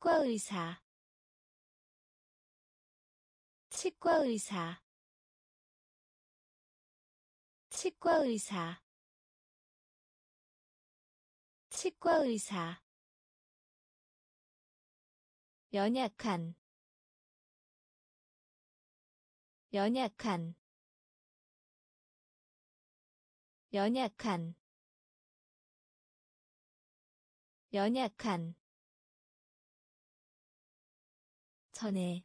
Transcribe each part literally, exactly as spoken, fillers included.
치과 의사 치과 의사 치과 의사 치과 의사 연약한 연약한 연약한 연약한 전에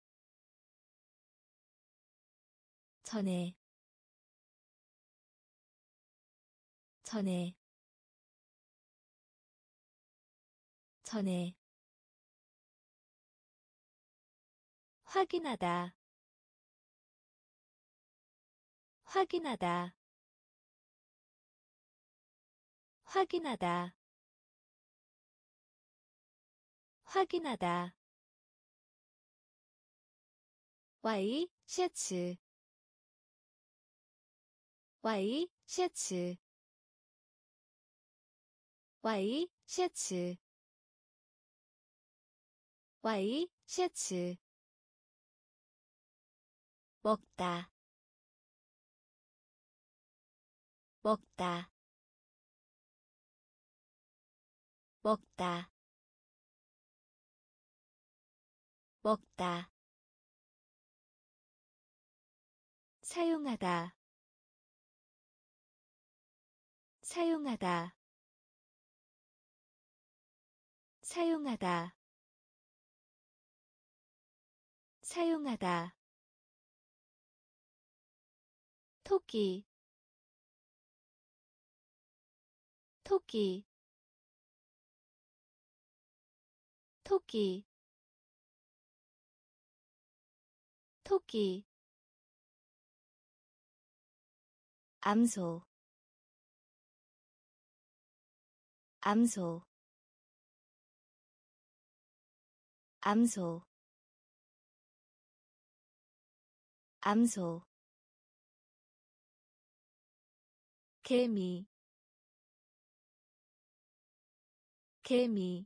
전에 전에 전에 확인하다 확인하다 확인하다 확인하다 와이 셔츠 와이 셔츠 와이 셔츠 와이 셔츠 먹다 먹다 먹다 먹다 사용하다 사용하다 사용하다 사용하다 토끼 토끼 토끼 토끼 암소 암소 암소 암소 개미 개미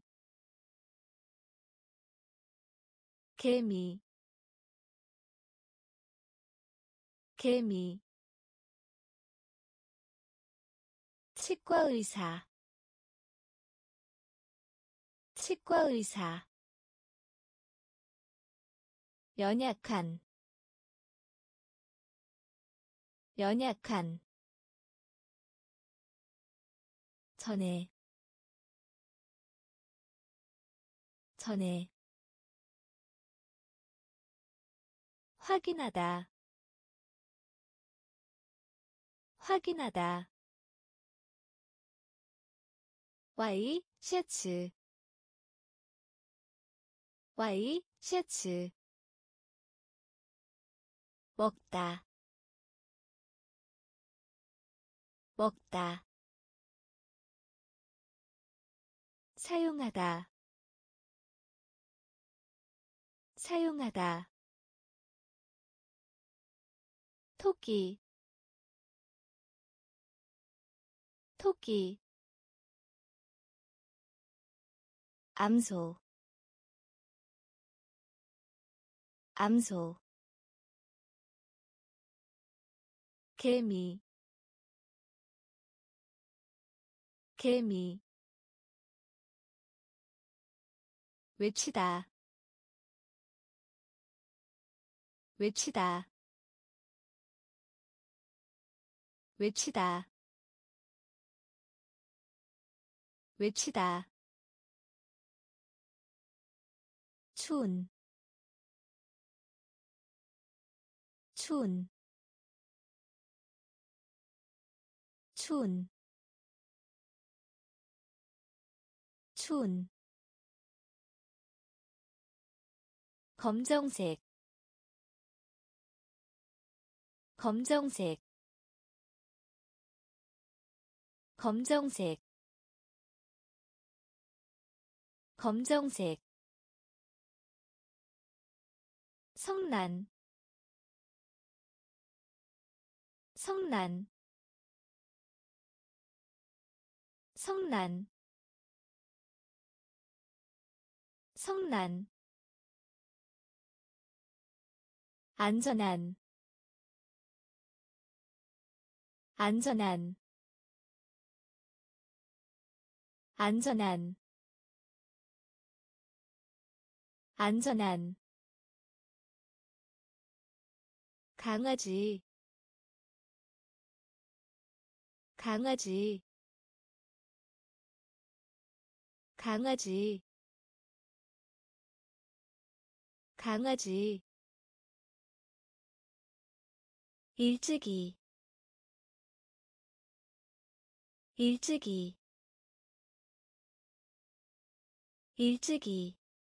개미 개미 치과 의사 치과 의사 연약한 연약한 전에 전에 확인하다 확인하다 와이 셔츠 와이 셔츠 먹다 먹다 사용하다 사용하다 토끼 토끼 암소 암소 개미 개미 외치다 외치다 외치다 외치다 추운 추운 추운 추운 검정색 검정색 검정색 검정색 성난 성난 성난 성난 안전한 안전한 안전한 안전한 강아지 강아지 강아지 강아지 일찍이 일찍이 일찍이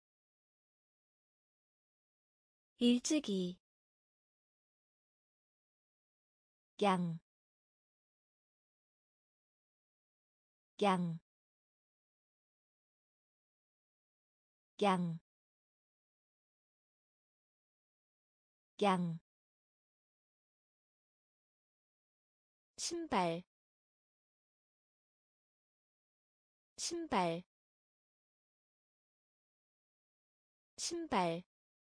일찍이 양, 양, 양, 양, 신발, 신발, 신발,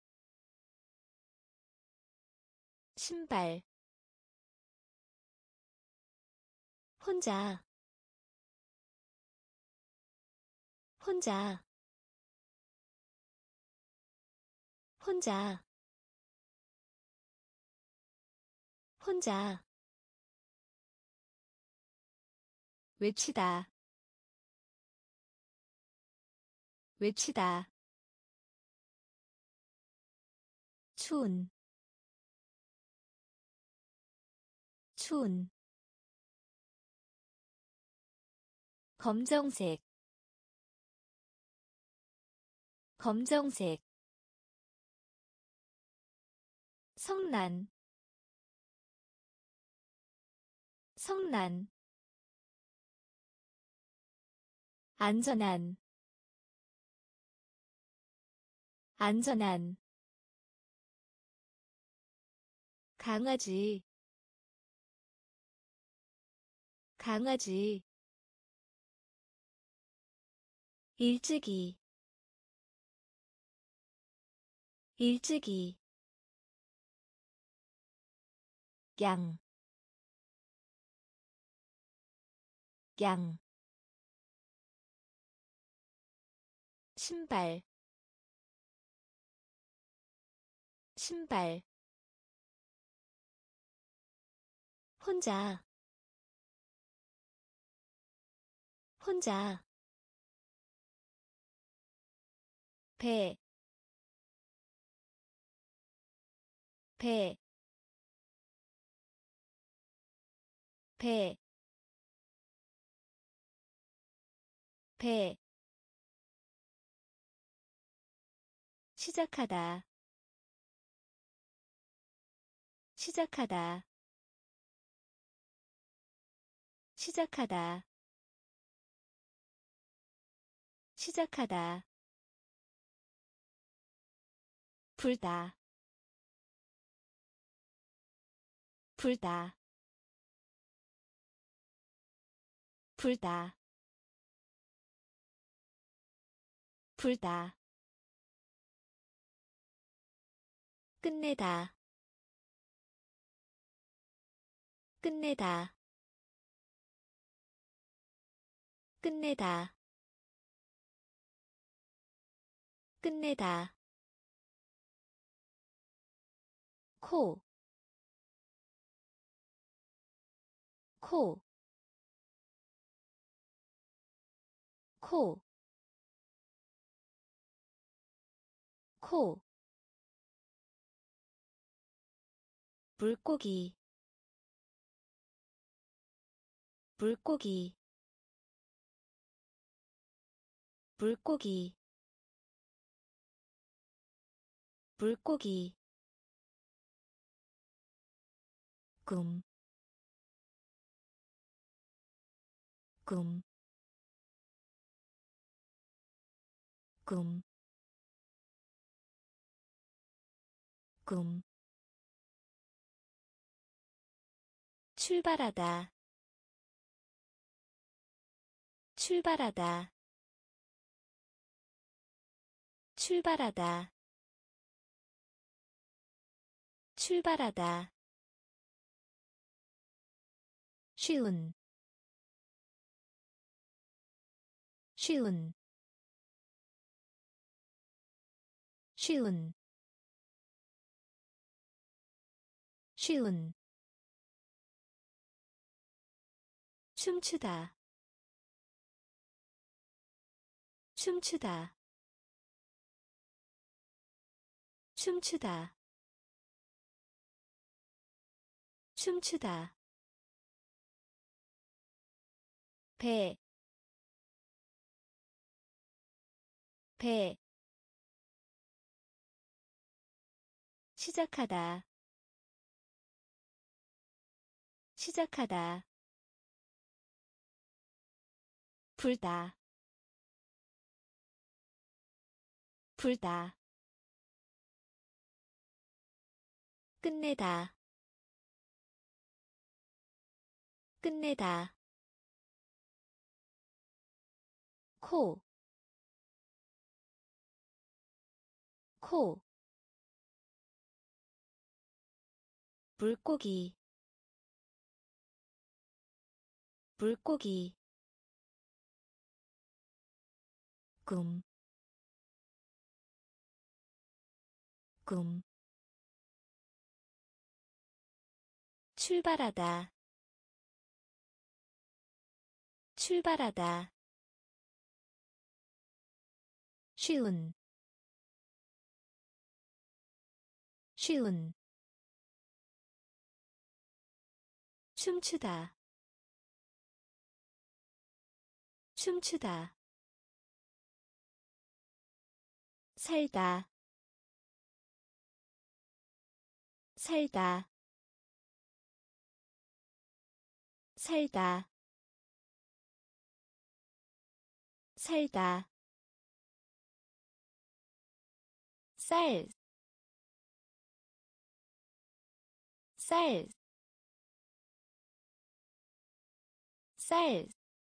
신발, 혼자, 혼자, 혼자, 혼자, 외치다, 외치다, 추운, 추운, 검정색, 검정색, 성난, 성난, 안전한, 안전한, 강아지, 강아지, 일찍이, 일찍이, 양, 양, 신발, 신발, 혼자, 혼자, 배, 배, 배, 배, 시작하다, 시작하다, 시작하다, 시작하다, 불다, 불다, 불다, 불다, 끝내다, 끝내다, 끝내다, 끝내다, 코, 코, 코, 코, 물고기, 물고기, 물고기, 물고기, 꿈, 꿈, 꿈, 꿈, 출발하다, 출발하다, 출발하다 출발하다 쉬운 쉬운 쉬운 쉬운 춤추다 춤추다 춤추다 춤추다 배, 배, 시작하다, 시작하다, 불다, 불다, 끝내다, 끝내다, 코, 코, 물고기, 물고기, 꿈, 꿈, 출발하다, 출발하다, 쉬운, 쉬운, 춤추다, 춤추다, 살다, 살다, 살다, 살다, 쌀, 쌀, 쌀,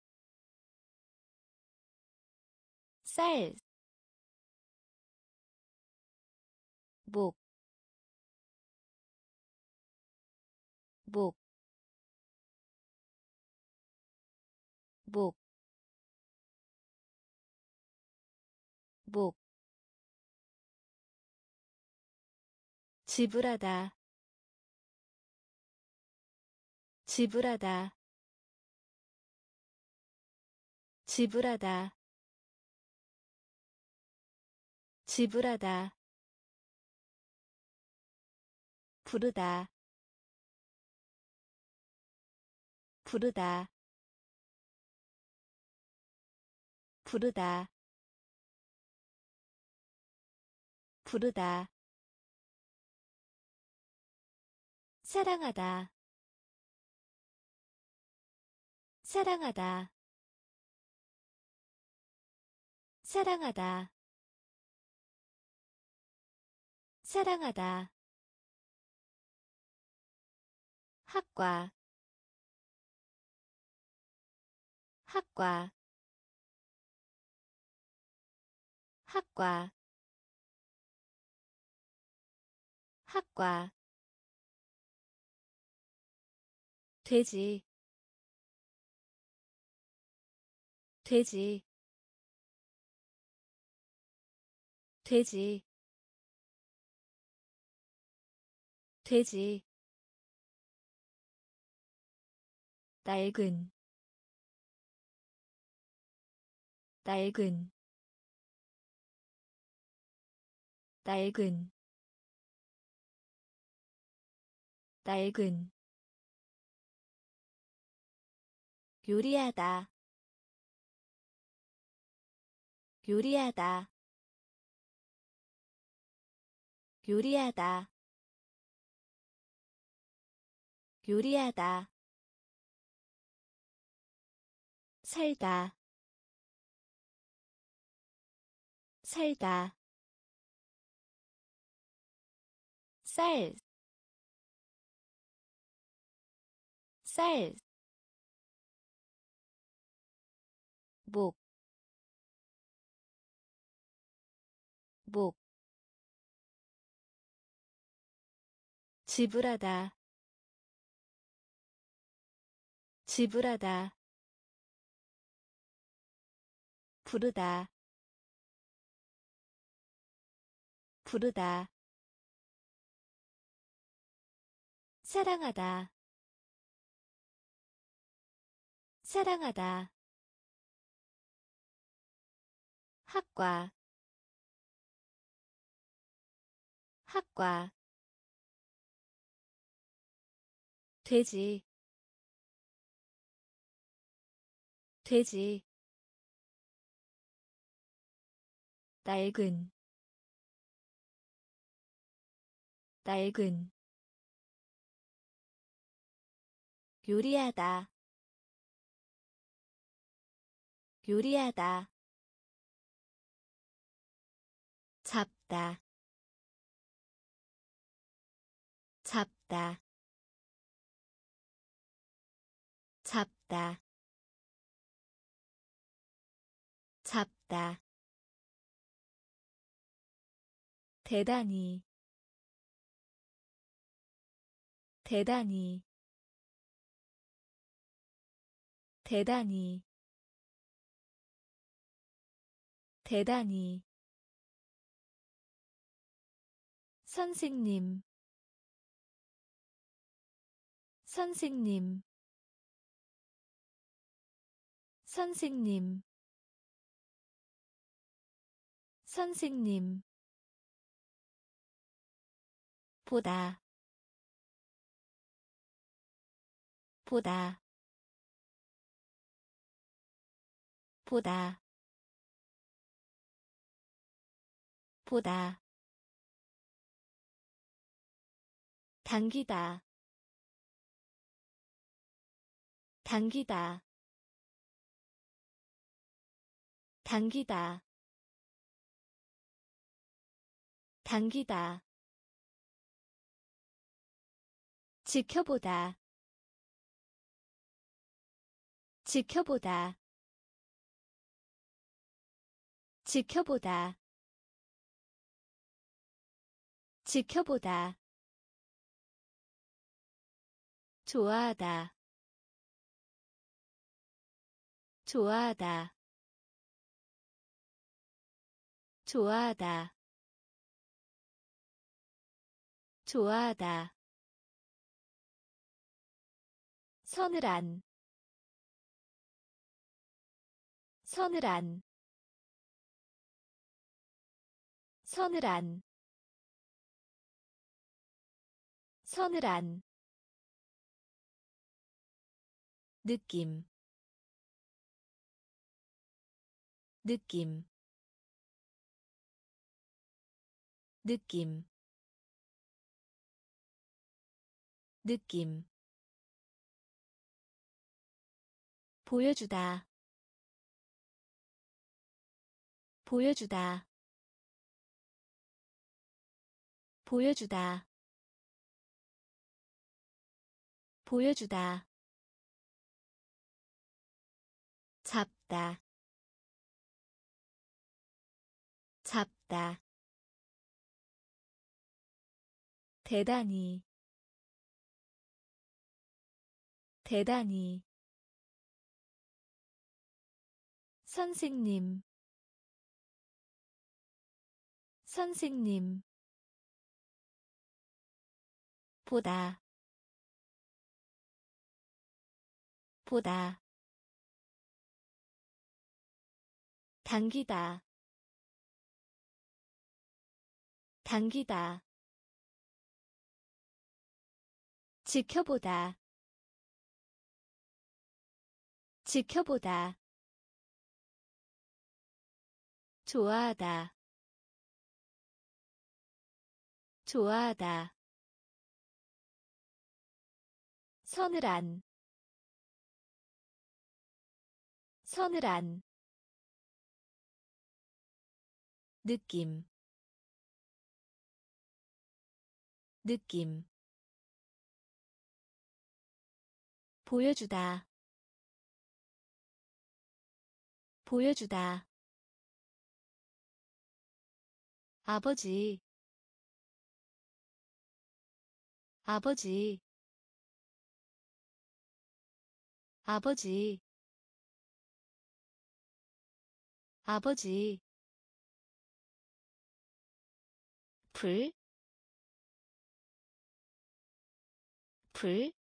쌀, 목, 목, 목, 목, 지불하다, 지불하다, 지불하다, 지불하다, 부르다, 부르다, 부르다, 부르다, 사랑하다, 사랑하다, 사랑하다, 사랑하다, 학과, 학과, 학과, 학과, 돼지, 돼지, 돼지, 돼지, 낡은, 낡은, 낡은, 낡은, 요리하다, 요리하다, 요리하다, 요리하다, 살다, 살다, 쌀, 쌀, 목, 목 지불하다 지불하다 부르다 부르다 사랑하다 사랑하다 학과 학과 돼지 돼지 낡은 낡은 요리하다 요리하다 잡다 잡다 잡다 잡다 대단히 대단히 대단히 대단히 선생님 선생님 선생님 선생님 보다 보다 보다 보다 당기다 당기다 당기다 당기다 지켜보다 지켜보다 지켜보다 지켜보다 좋아하다 좋아하다 좋아하다 좋아하다 서늘한 서늘한 서늘한 서늘한 느낌 느낌 느낌 느낌 보여주다 보여주다 보여주다 보여주다 잡다 잡다 대단히 대단히 선생님 선생님 보다 보다 당기다 당기다 지켜보다 지켜보다 좋아하다 좋아하다 서늘한 서늘한 느낌 느낌 보여주다 보여주다 아버지 아버지 아버지 아버지 불, 불,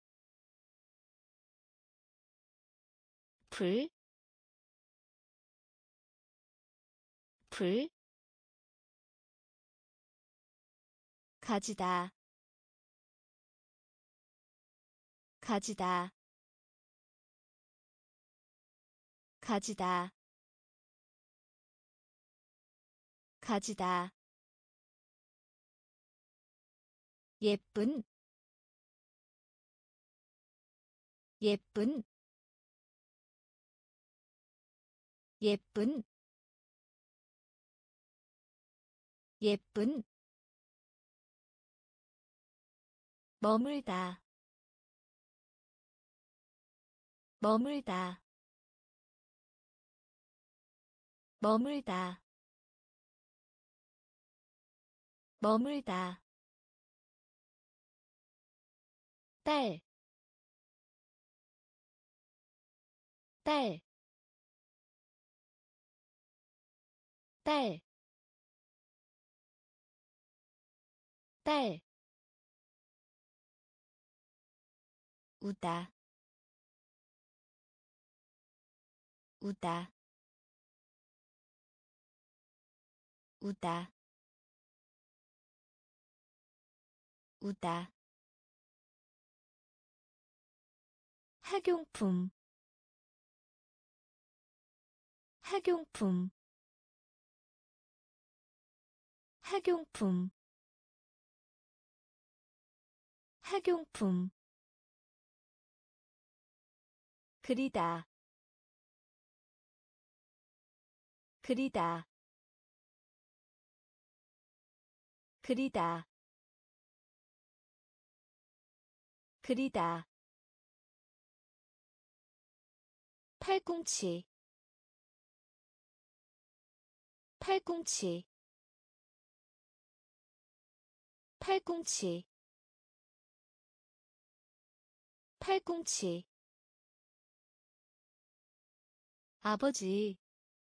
불, 불, 가지다, 가지다, 가지다, 가지다. 예쁜, 예쁜, 예쁜, 예쁜, 머물다, 머물다, 머물다, 머물다. 딸, 딸, 딸, 딸, 우다, 우다, 우다, 우다. 학용품, 학용품, 학용품, 학용품. 그리다, 그리다, 그리다, 그리다. 팔꿈치, 팔꿈치, 팔꿈치, 팔꿈치. 아버지,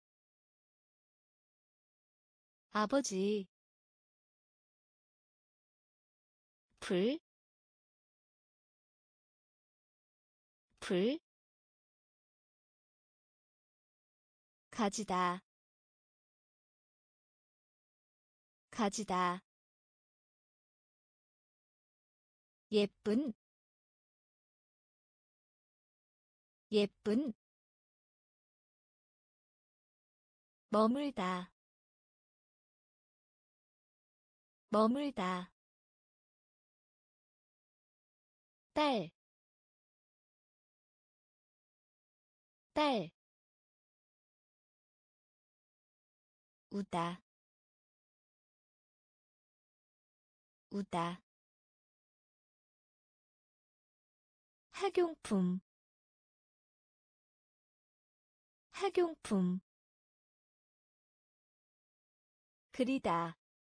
아버지. 불, 불, 가지다, 가지다. 예쁜, 예쁜, 머물다, 머물다. 딸, 딸, 우다, 우다. 학용품, 학용품. 그리다,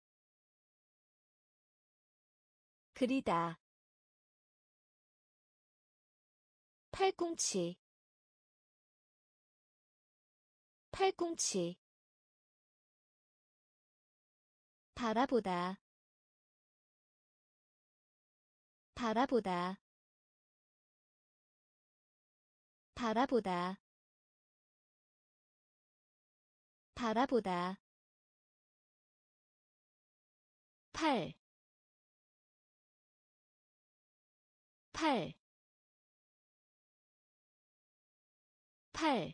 그리다. 팔꿈치, 팔꿈치. 바라보다, 바라보다, 바라보다, 바라보다. 팔, 팔, 팔,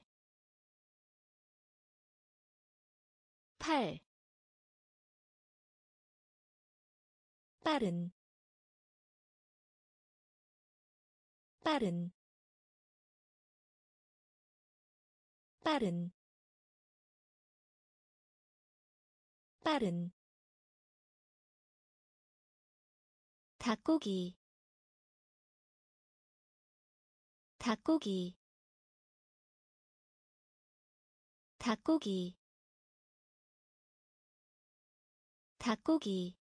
팔. 빠른, 빠른, 빠른, 빠른. 닭고기, 닭고기, 닭고기, 닭고기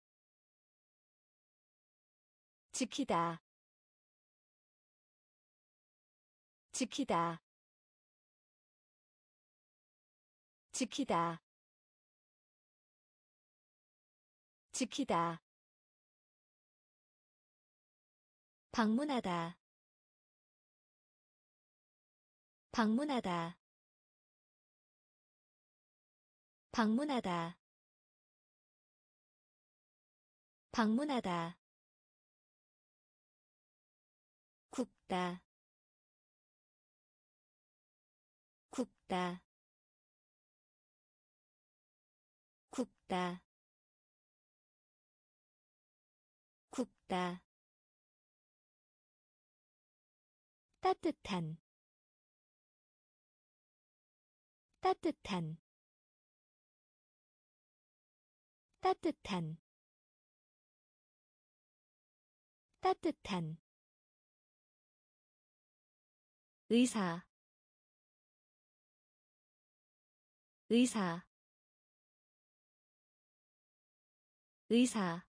지키다 지키다 지키다 지키다 방문하다 방문하다 방문하다 방문하다 굽다 굽다 굽다 굽다 따뜻한 따뜻한 따뜻한 따뜻한 의사 의사 의사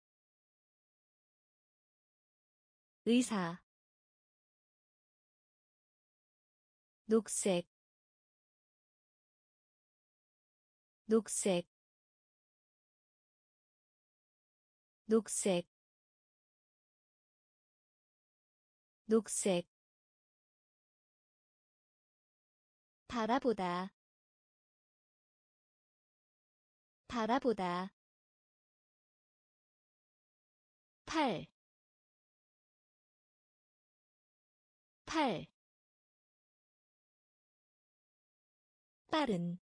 의사 녹색 녹색 녹색 녹색 바라보다 바라보다 팔, 팔 빠른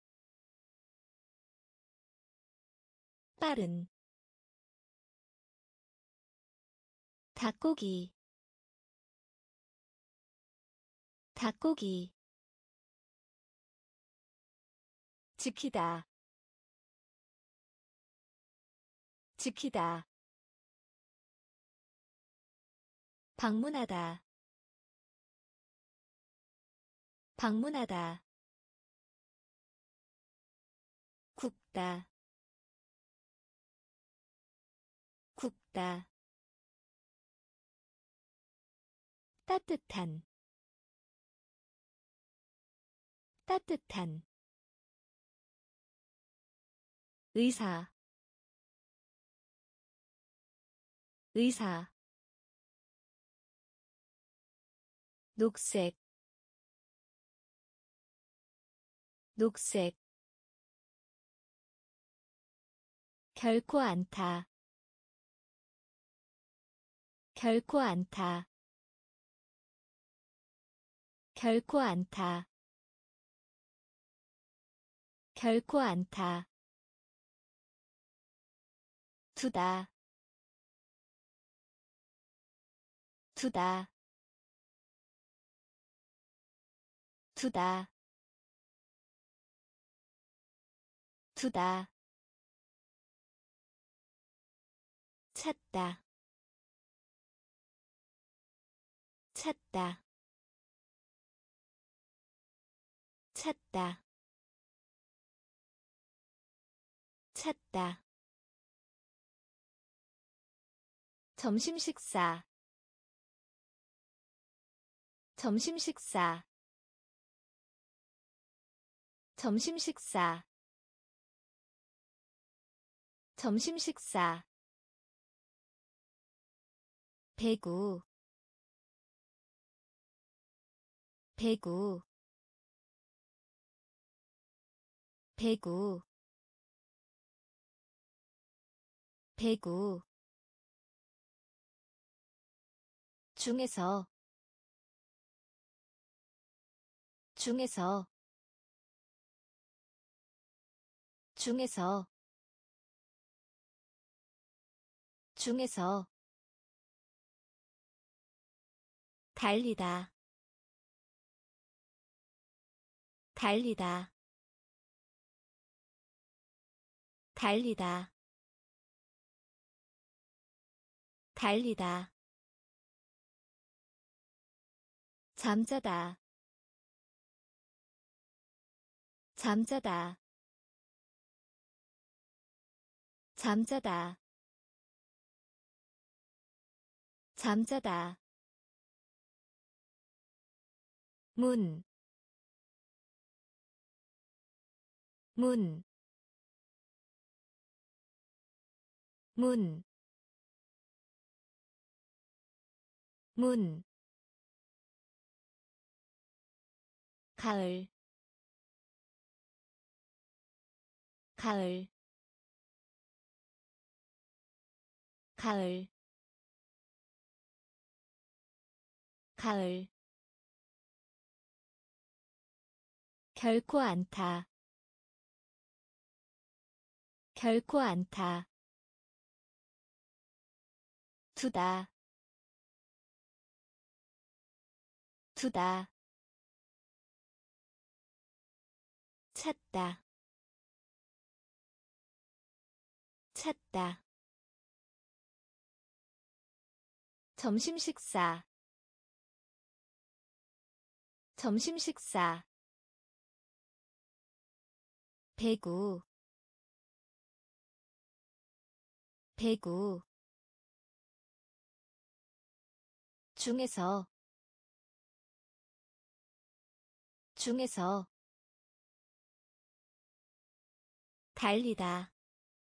빠른 닭고기 닭고기 지키다 지키다 방문하다 방문하다 굽다 굽다 따뜻한 따뜻한 의사 의사 녹색 녹색 결코 않다 결코 않다 결코 않다 결코 않다 두다 두다 두다 두다 찾다 찾다 찾다 찾다 점심 식사 점심 식사 점심 식사 점심 식사 배구 배구 배구 배구 중에서 중에서 중에서 중에서 달리다 달리다 달리다 달리다 잠자다 잠자다 잠자다 잠자다 문, 문, 문, 문, 가을, 가을, 가을, 가을, 결코 않다, 결코 않다, 두다, 두다, 찾다, 찾다, 점심 식사, 점심 식사, 배구, 배구, 중에서, 중에서, 달리다,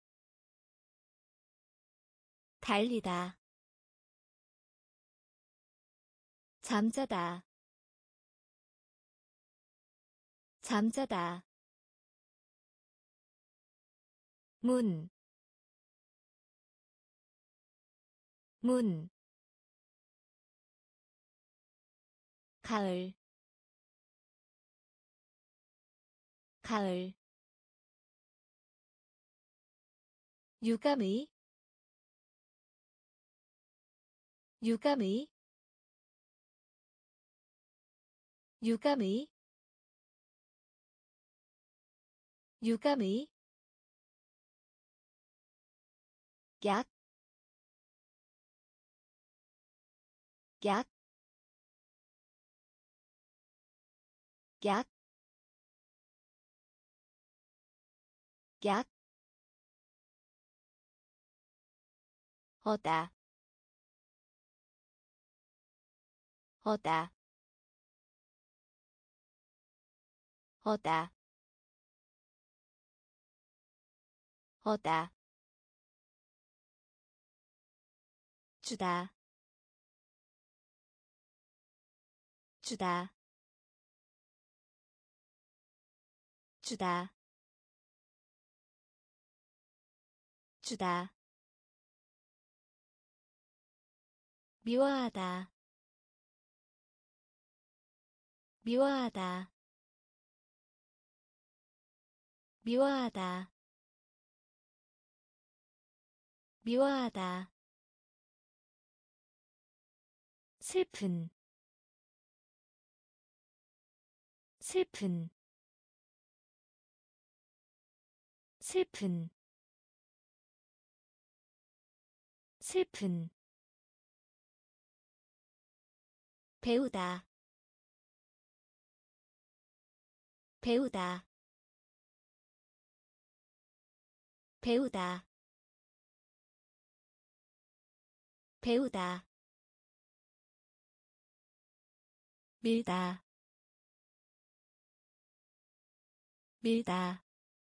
달리다, 잠자다, 잠자다, 문, 문, 가을, 가을, 유감의, 유감의, 유감의, 유감의, 약, 약, 약, 약, 어다, 어다, 어다, 어다, 주다, 주다, 주다, 주다, 미워하다, 미워하다, 미워하다, 미워하다, 슬픈, 슬픈, 슬픈, 슬픈, 배우다, 배우다, 배우다, 배우다, 밀다, 밀다,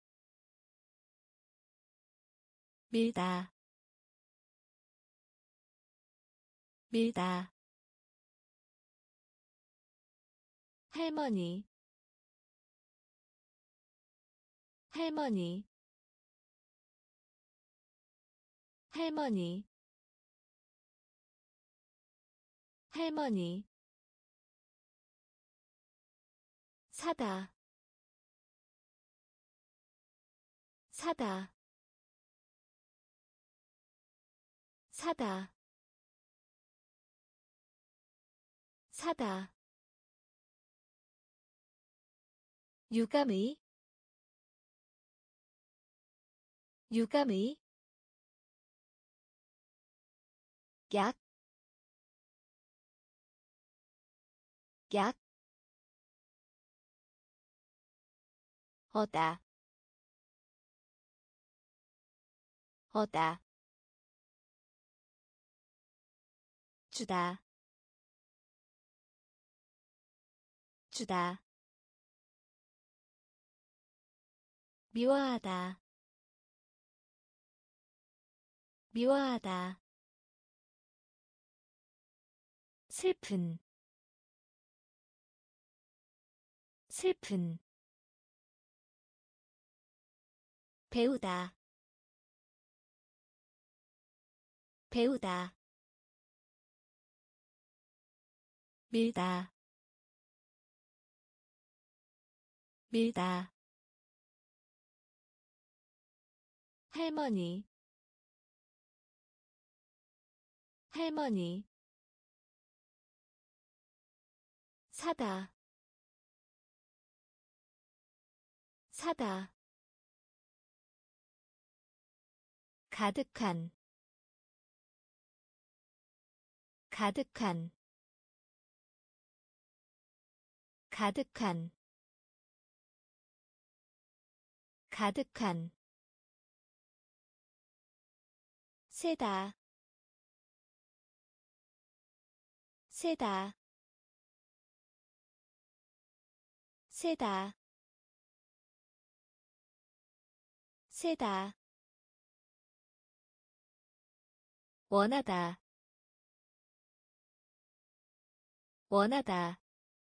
밀다, 밀다, 할머니, 할머니, 할머니, 할머니, 사다, 사다, 사다, 사다, 유감의, 유감의, 약, 약, 어다, 어다 주다 주다 미워하다 미워하다 슬픈 슬픈 배우다 배우다 밀다 밀다 할머니 할머니 사다 사다 가득한 가득한 가득한 가득한 세다 세다 세다 세다 원하다 원하다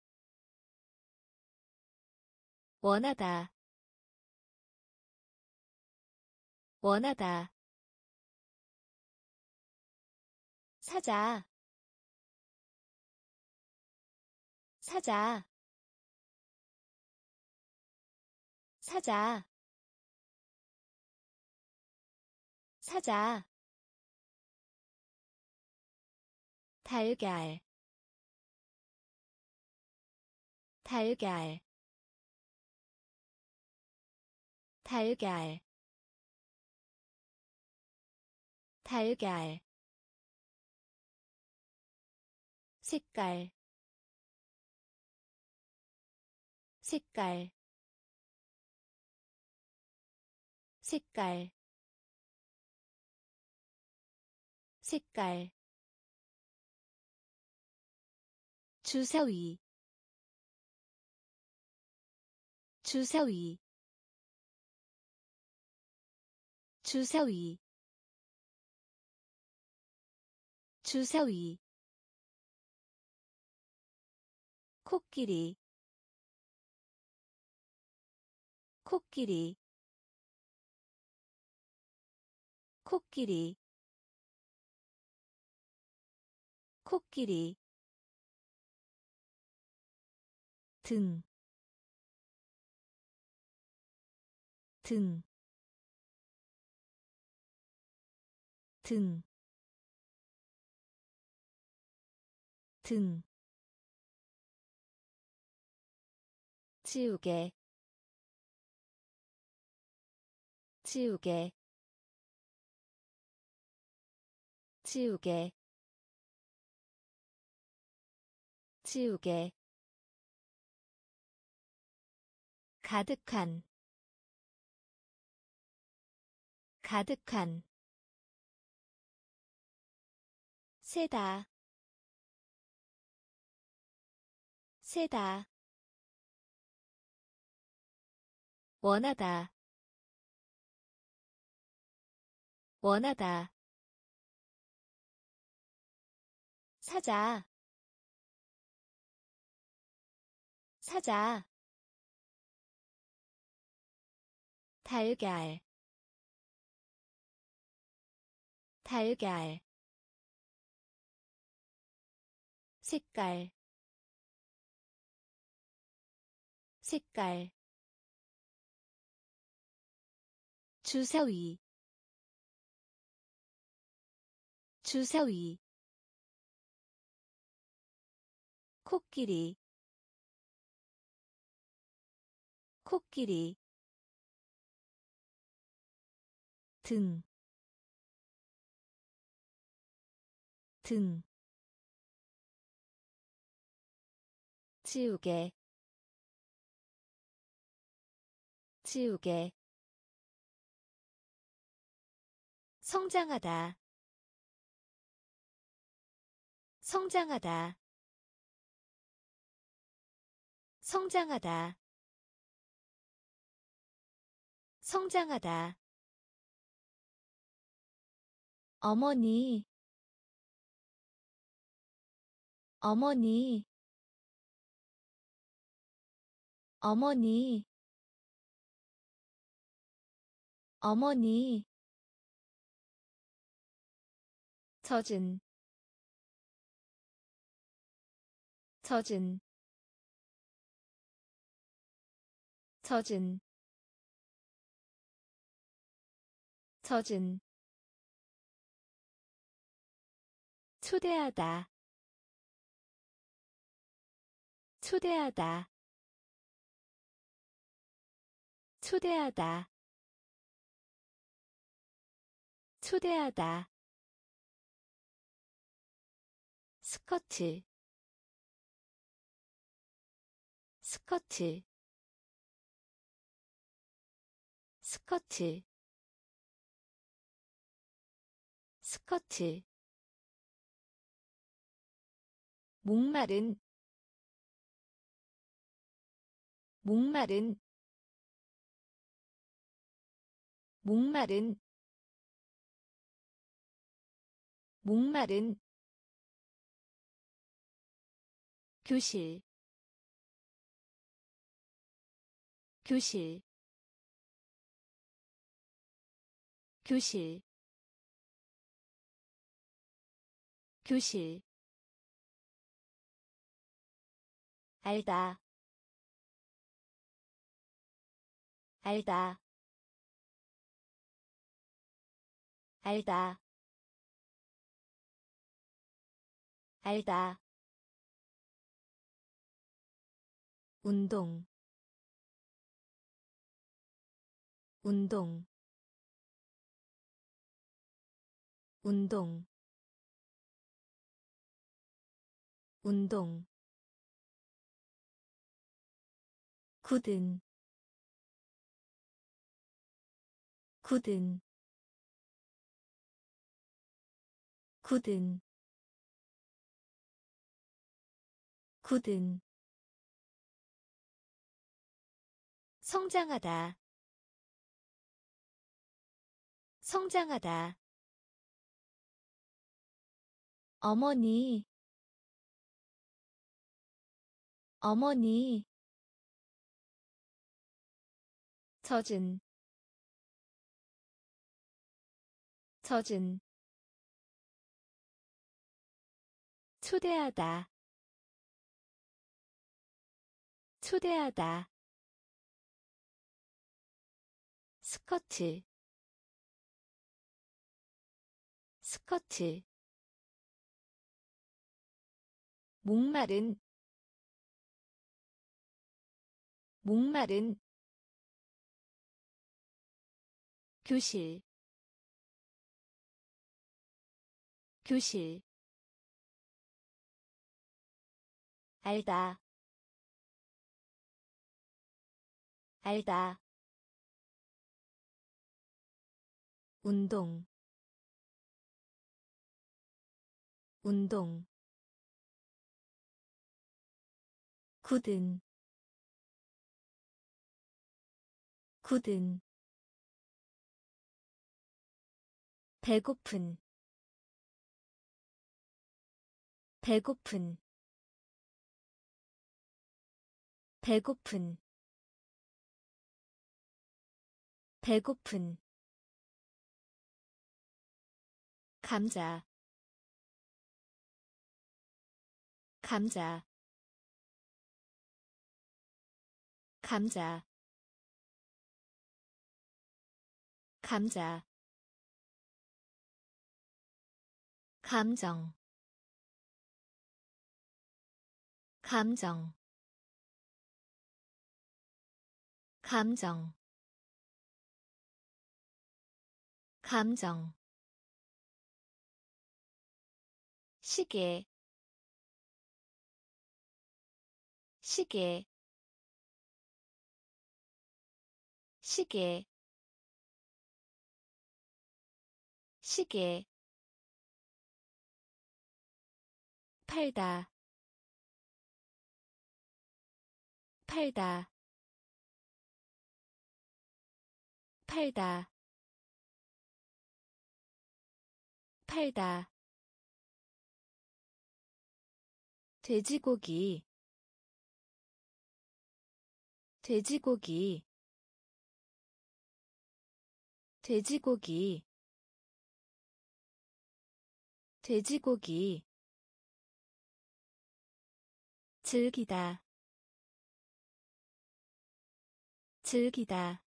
원하다 원하다 사자 사자 사자 사자 달걀 달걀 달걀 달걀 색깔 색깔 색깔 색깔 주사위 주사위 주사위 주사위 코끼리 코끼리 코끼리 코끼리 등, 등, 등, 등, 지우개, 지우개, 지우개, 지우개, 가득한, 가득한, 세다, 세다, 원하다, 원하다, 사자, 사자, 달걀, 달걀, 색깔, 색깔, 주사위, 주사위, 코끼리, 코끼리, 등, 등, 지우개, 지우개, 성장하다 성장하다 성장하다 성장하다 어머니 어머니 어머니 어머니 젖은 젖은 젖은 젖은 초대하다 초대하다 초대하다 초대하다 스커트 스커트 스커트 스커트 목마른 목마른 목마른 목마른 교실 교실 교실 교실 알다 알다 알다 알다 운동 운동 운동 운동 굳은 굳은 굳은 굳은 성장하다 성장하다 어머니 어머니 젖은 젖은 초대하다 초대하다 스커트 스커트 목마른 목마른 교실 교실 알다 알다 운동 운동 굳은 굳은 배고픈 배고픈 배고픈 배고픈 감자 감자 감자 감자 감정 감정 감정 감정 시계 시계 시계 시계 팔다 팔다 팔다 팔다 돼지고기 돼지고기 돼지고기 돼지고기 즐기다 즐기다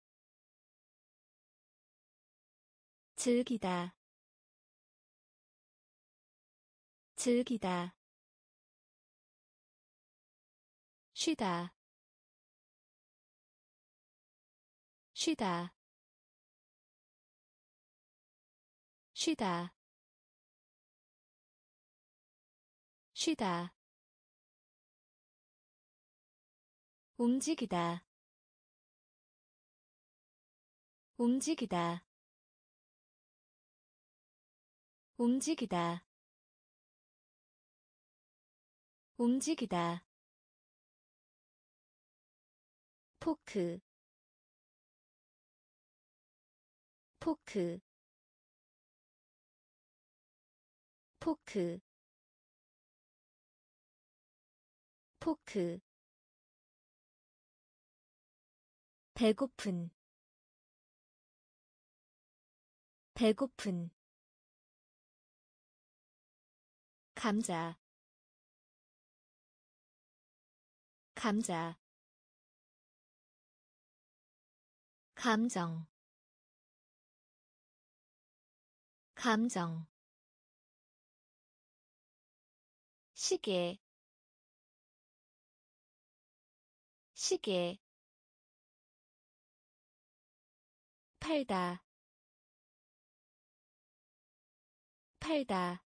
즐기다 즐기다 쉬다 쉬다 쉬다 쉬다 움직이다 움직이다 움직이다 움직이다 포크 포크 포크 포크 배고픈 배고픈 감자 감자 감정 감정 시계 시계 팔다 팔다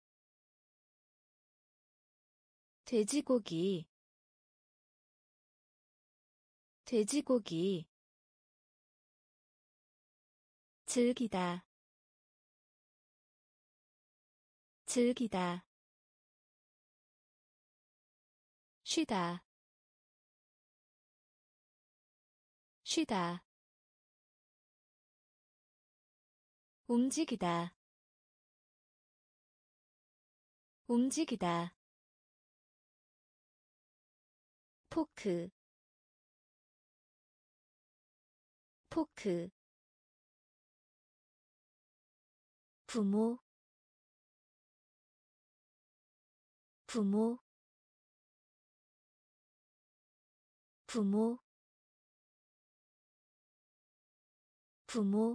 돼지고기 돼지고기 즐기다 즐기다 쉬다 쉬다 움직이다 움직이다 포크 포크 부모 부모 부모 부모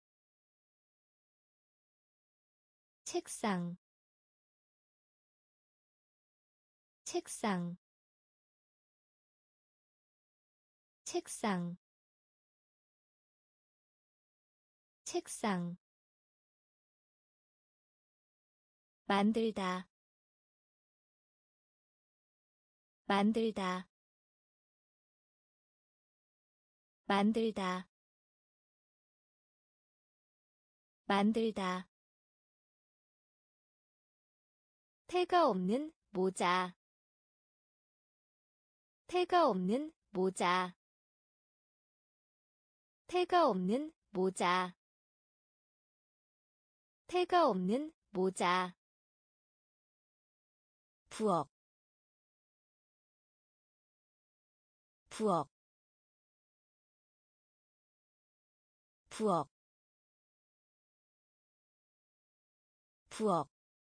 책상 책상 책상 책상 만들다 만들다 만들다 만들다 태가 없는 모자 태가 없는 모자 태가 없는 모자 태가 없는 모자 부엌 부엌 부엌 부엌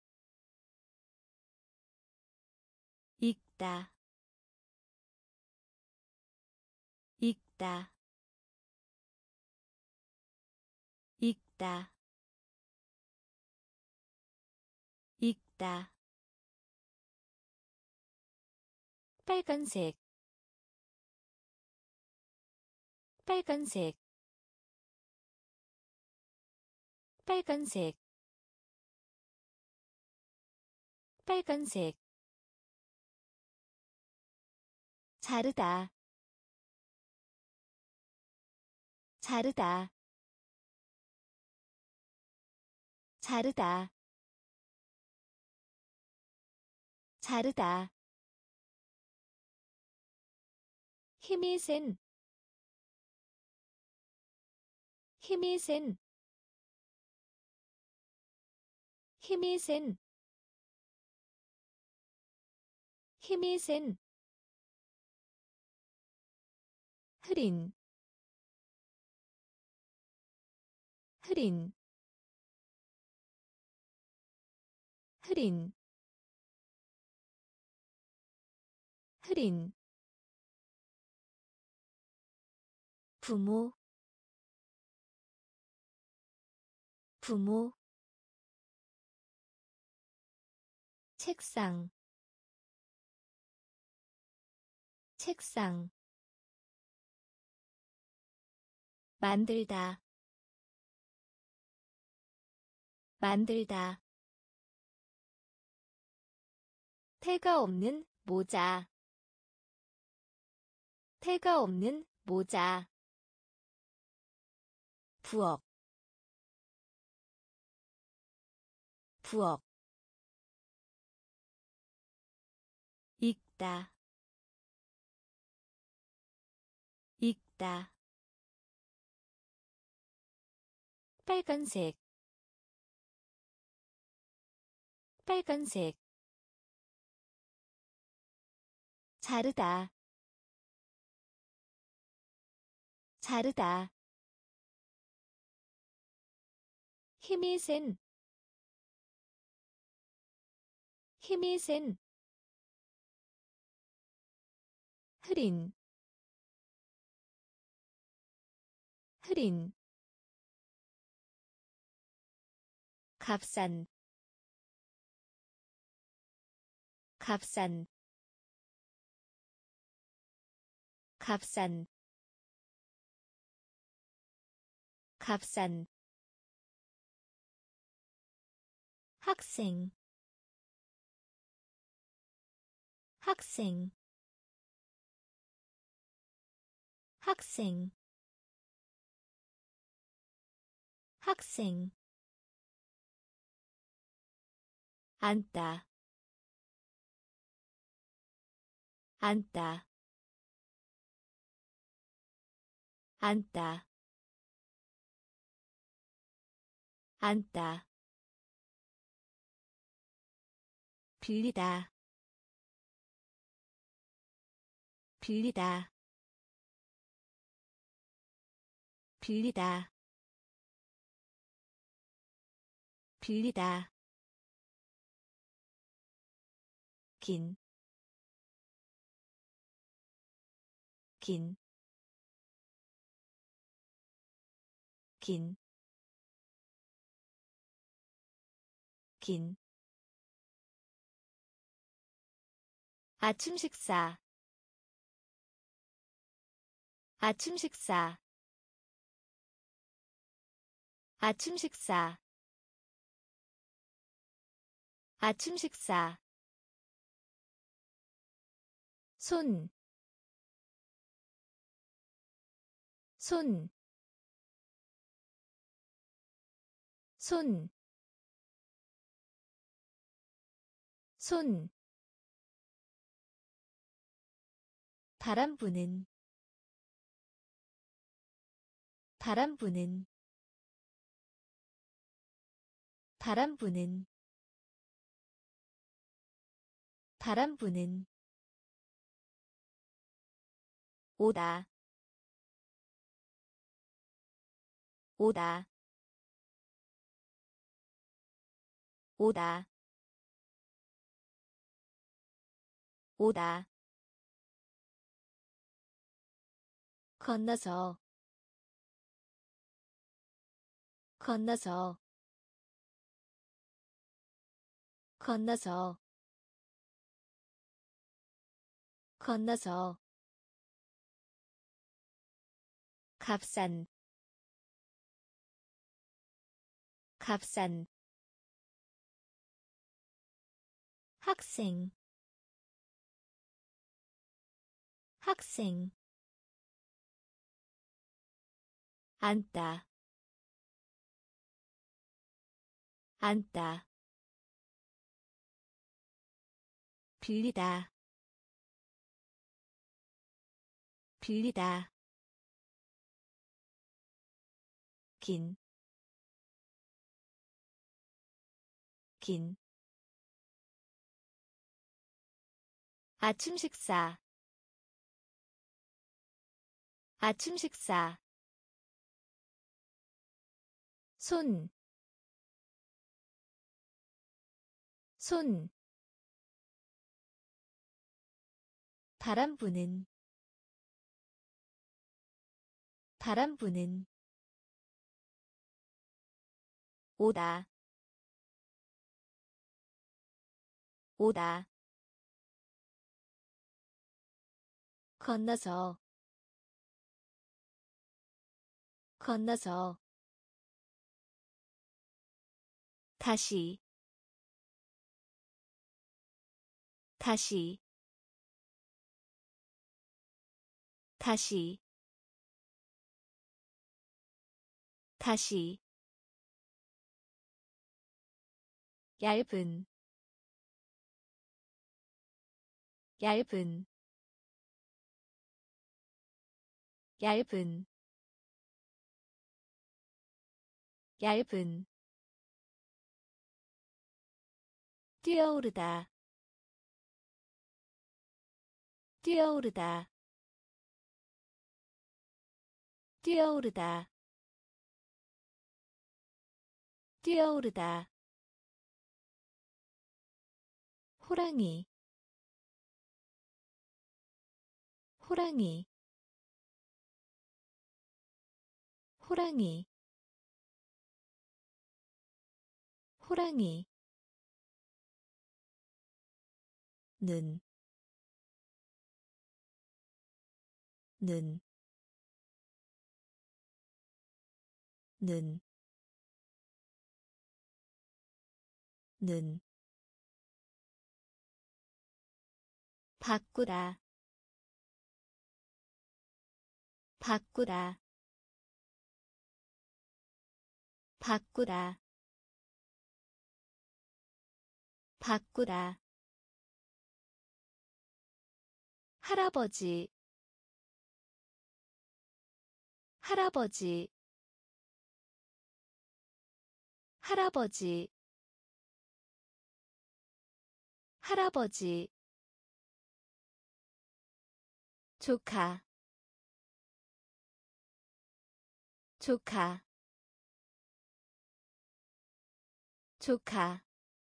읽다 읽다 읽다 읽다 빨간색 빨간색 빨간색 빨간색 자르다 자르다 자르다 자르다 힘이 센 힘이 센 힘이 센 힘이 센 흐린 흐린 흐린 흐린 부모 부모 책상 책상 만들다 만들다 태가 없는 모자 태가 없는 모자 부엌 부엌 읽다 읽다 빨간색 빨간색 자르다 자르다 힘이 센 힘이 센 흐린 흐린 값싼 값싼 값싼 값싼 학생 학생 학생 학생 앉다 앉다 앉다 앉다 빌리다 빌리다 빌리다 빌리다 긴, 긴, 긴, 긴. 아침 식사 아침 식사 아침 식사 아침 식사 손, 손, 손, 손. 바람 부는 바람 부는 바람 부는 바람 부는 오다 오다 오다 오다 건너서 건너서 건너서 건너서 값싼 값싼 학생 학생 앉다 앉다 빌리다 빌리다 긴, 긴 아침 식사 아침 식사 손, 손 바람 부는 바람 부는 오다 오다 건너서 건너서 다시 다시 다시 다시 얇은 얇은 얇은 얇은 뛰어오르다 뛰어오르다 뛰어오르다 뛰어오르다 호랑이 호랑이 호랑이 호랑이 눈, 눈, 눈, 눈 바꾸다 바꾸다 바꾸다 바꾸다 할아버지 할아버지 할아버지 할아버지 조카 조카 조카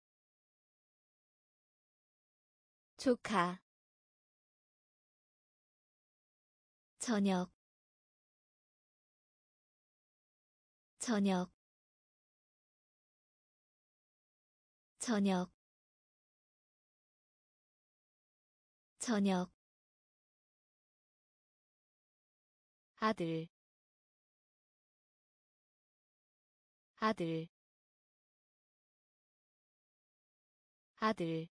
조카 저녁 저녁 저녁 저녁 아들 아들 아들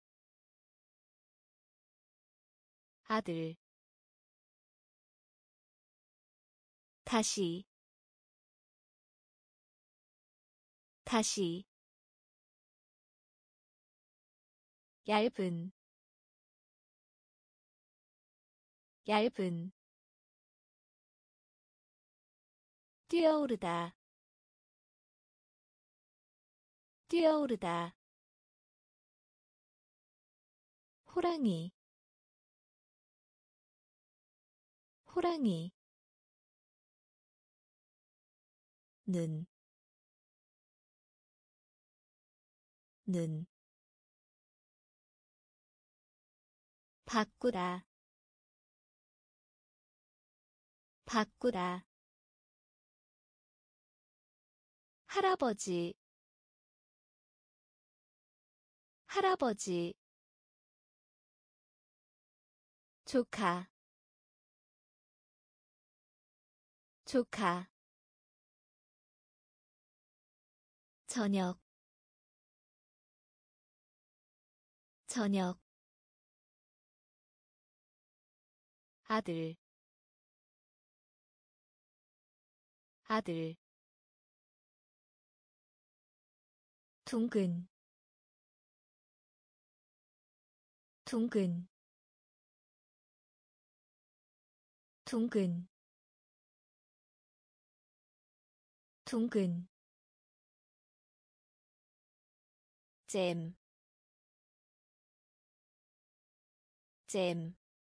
아들 다시 다시 얇은 얇은 뛰어오르다 뛰어오르다 호랑이 호랑이 눈, 눈 바꾸다 바꾸다 할아버지 할아버지 조카 조카 저녁 저녁 아들 아들 둥근 둥근 둥근 둥근 잼, 잼,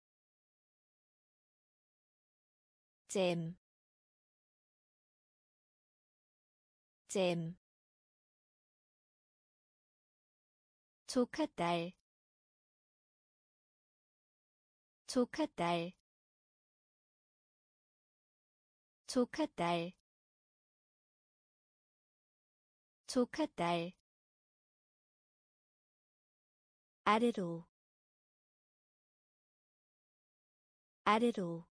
잼, 잼, 조카딸, 조카딸, 조카딸, 조카딸, 아래로, 아래로,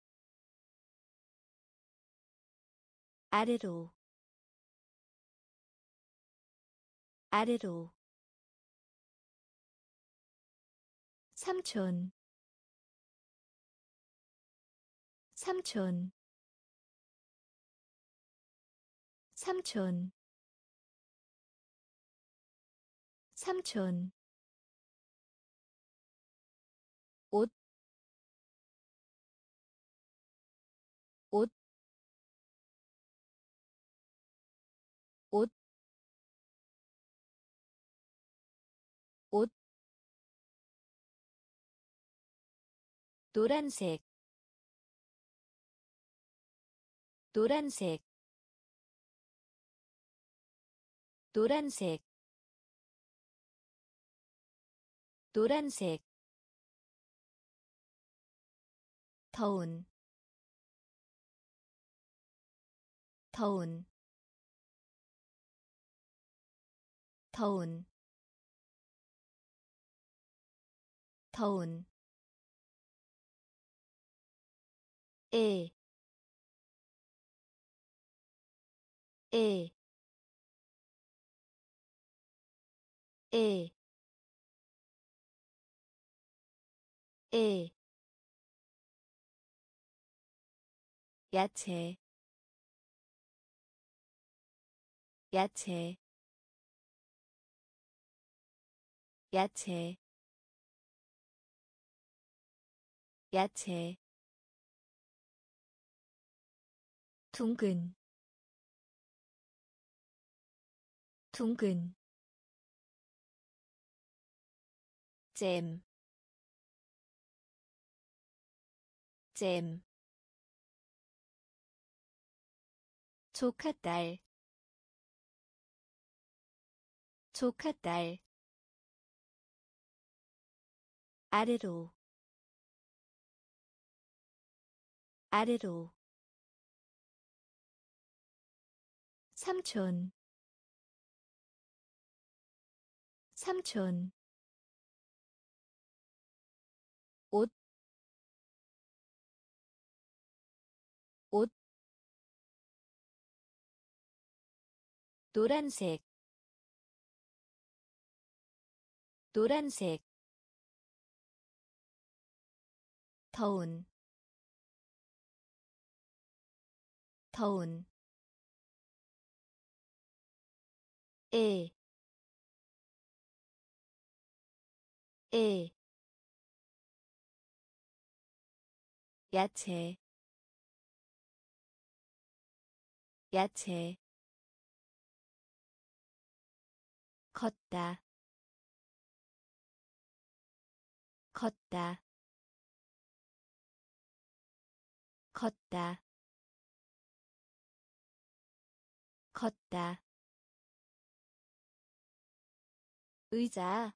아래로, 아래로, 삼촌, 삼촌, 삼촌, 삼촌, 옷, 옷, 옷, 옷, 노란색, 노란색, 노란색, 노란색, 더운, 더운, 더운, 더운, 에, 에, 에, 에, 야채, 야채, 야채, 야채, 둥근, 둥근, 잼, 잼, 조카딸, 조카딸, 아래로, 아래로, 삼촌, 삼촌, 옷, 옷, 노란색, 노란색, 더운, 더운, 에, 에, 야채, 야채, 걷다, 걷다, 걷다, 걷다, 의자,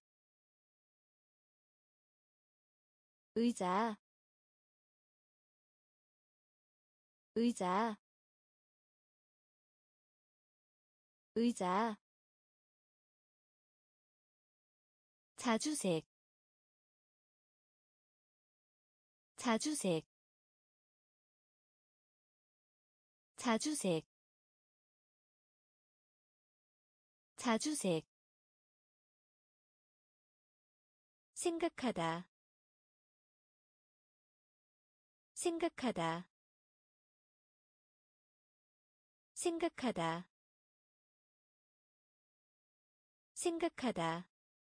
의자, 의자, 의자, 자주색, 자주색, 자주색, 자주색, 생각하다, 생각하다, 생각하다, 생각하다.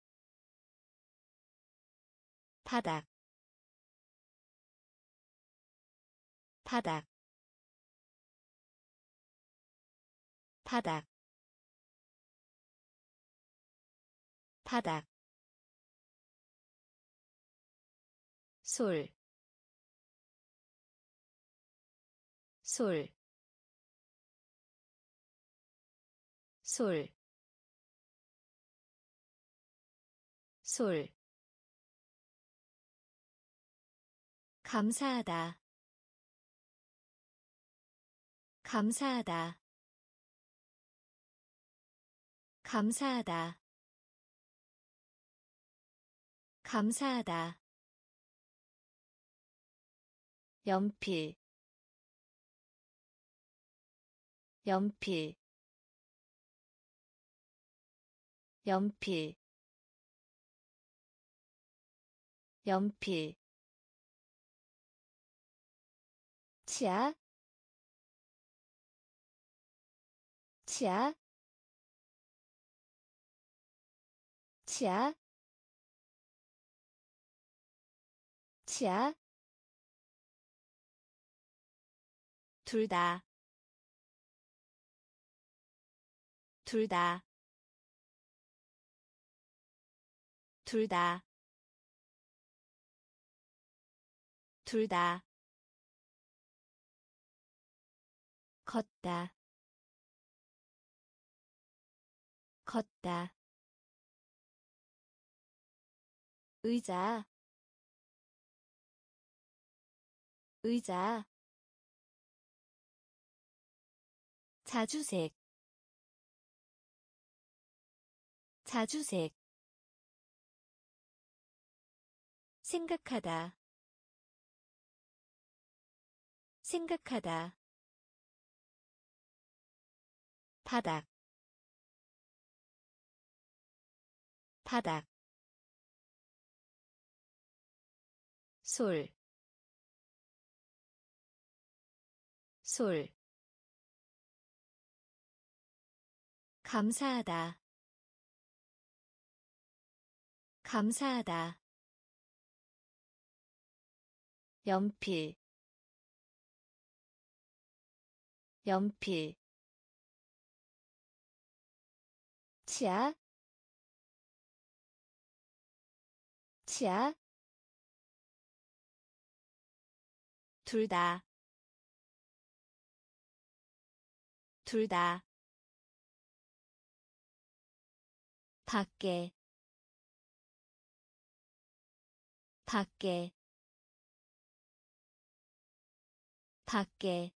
바닥 바닥 바닥 바닥 솔, 솔, 솔, 솔. 감사하다, 감사하다, 감사하다, 감사하다. 연필, 연필, 연필, 연필. 치아, 치아, 치아, 치아. 둘 다, 둘 다, 둘 다, 둘 다. 걷다, 걷다. 의자, 의자. 자주색, 자주색. 생각하다, 생각하다. 바닥, 바닥. 솔, 솔. 감사하다, 감사하다. 연필, 연필. 치아, 치아. 둘 다, 둘 다. 밖에, 밖에, 밖에,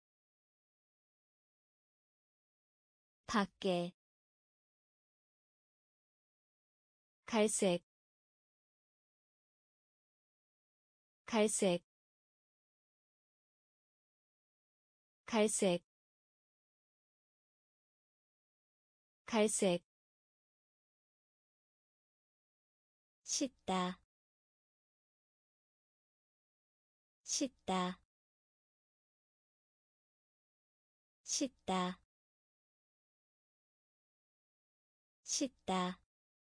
밖에. 갈색, 갈색, 갈색, 갈색. 씻다, 씻다, 씻다, 씻다.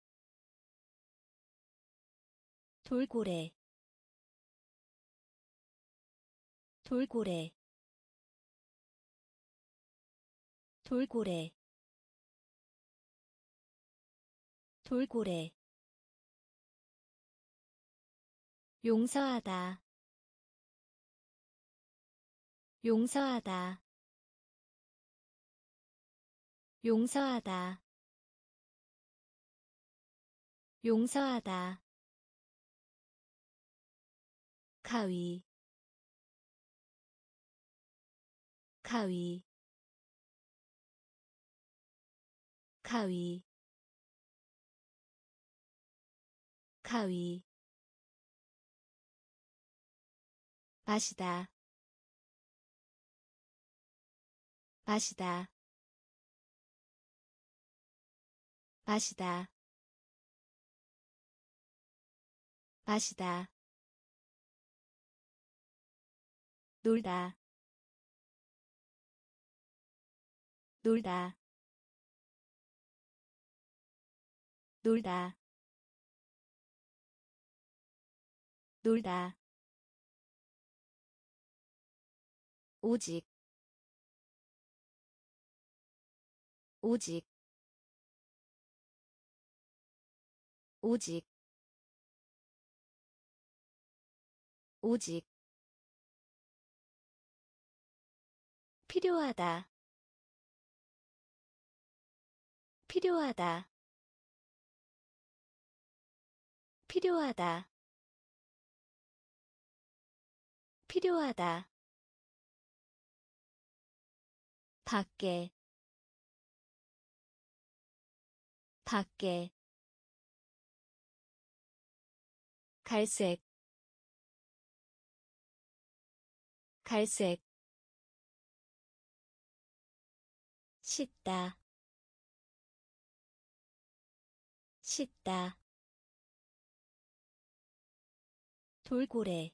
돌고래, 돌고래, 돌고래, 돌고래. 용서하다, 용서하다, 용서하다, 용서하다. 가위, 가위, 가위, 가위. 마시다, 마시다, 마시다, 마시다. 놀다, 놀다. 놀다 놀다 오직 오직 오직 오직 필요하다 필요하다 필요하다 필요하다 밖에 밖에 갈색 갈색 씻다 씻다 돌고래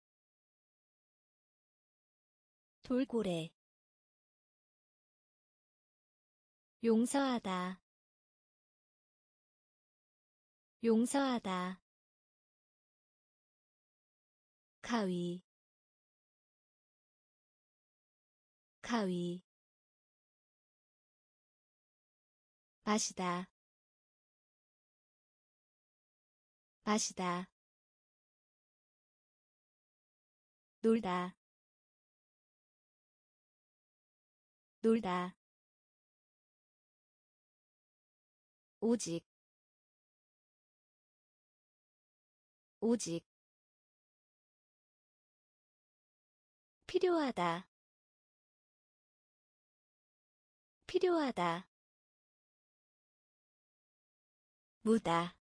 돌고래 용서하다 용서하다 가위 가위 마시다 마시다 놀다 놀다 오직 오직 필요하다 필요하다 무다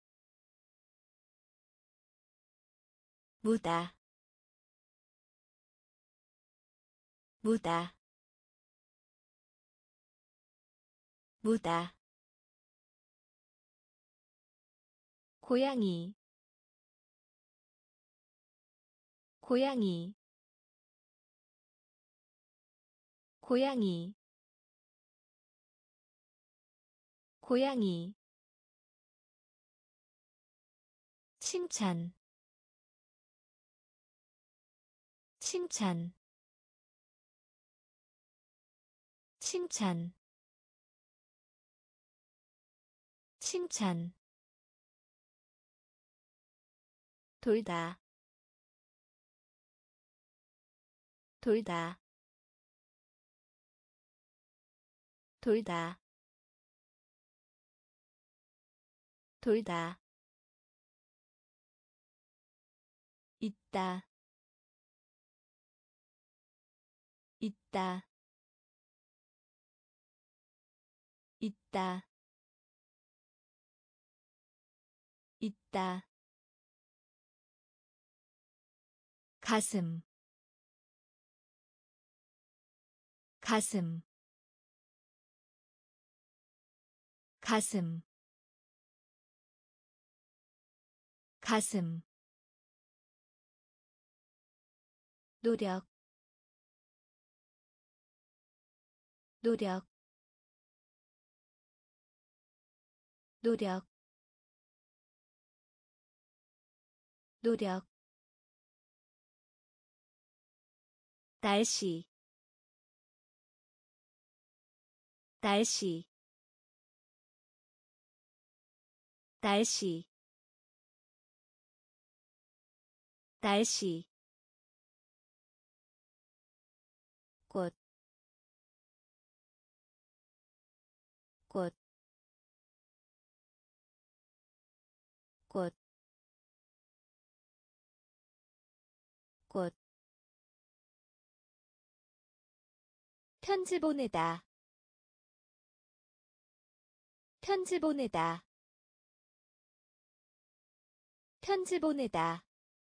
무다 무다 무다 고양이 고양이 고양이 고양이 칭찬 칭찬 칭찬 칭찬 돌다 돌다 돌다 돌다 있다 있다 있다 있다 가슴 가슴 가슴 가슴 노력 노력 노력 노력 날씨 날씨 날씨 날씨 꽃, 꽃, 꽃, 꽃. 편지 보내다, 편지 보내다, 편지 보내다,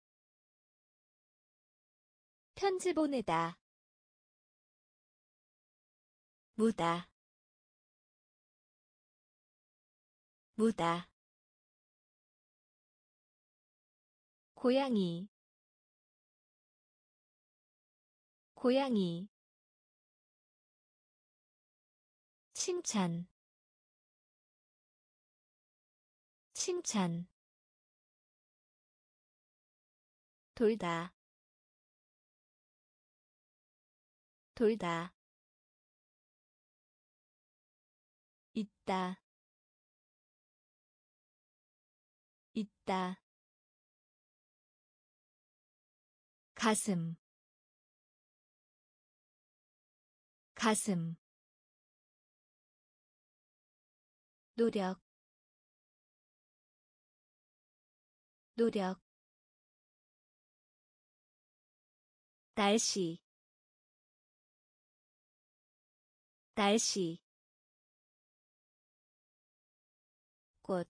편지 보내다. 무다, 무다. 고양이, 고양이. 칭찬, 칭찬 돌다 돌다 있다 있다 가슴 가슴 노력 노력 날씨 날씨 꽃,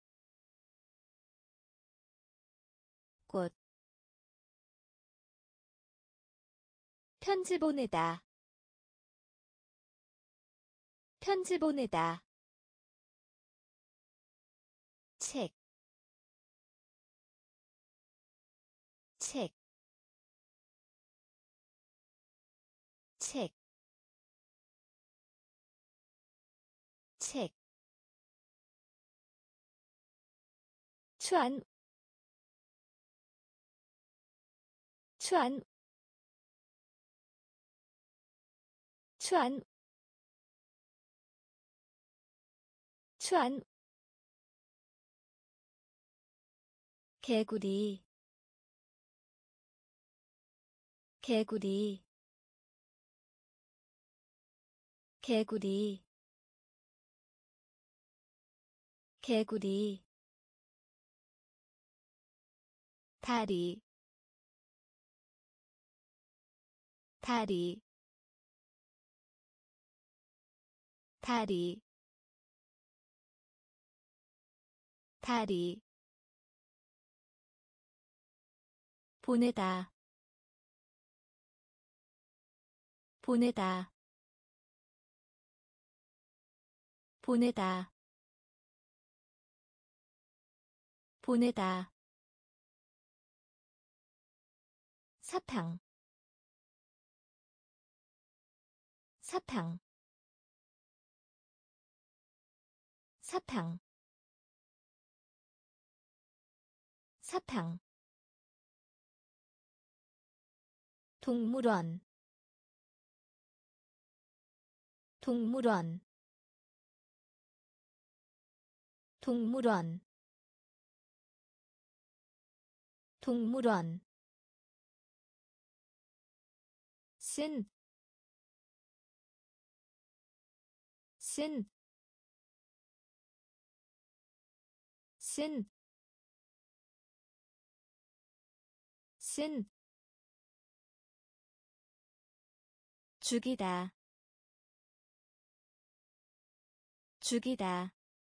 꽃 편지 보내다 편지 보내다 책, 책, 책, 책 추안 추안 추안 추안 개구리 개구리 개구리 개구리 다리 다리 다리 다리 보내다 보내다 보내다 보내다 사탕 사탕 사탕 사탕 동물원 동물원 동물원 동물원 쓴, 쓴, 쓴, 쓴 죽이다 죽이다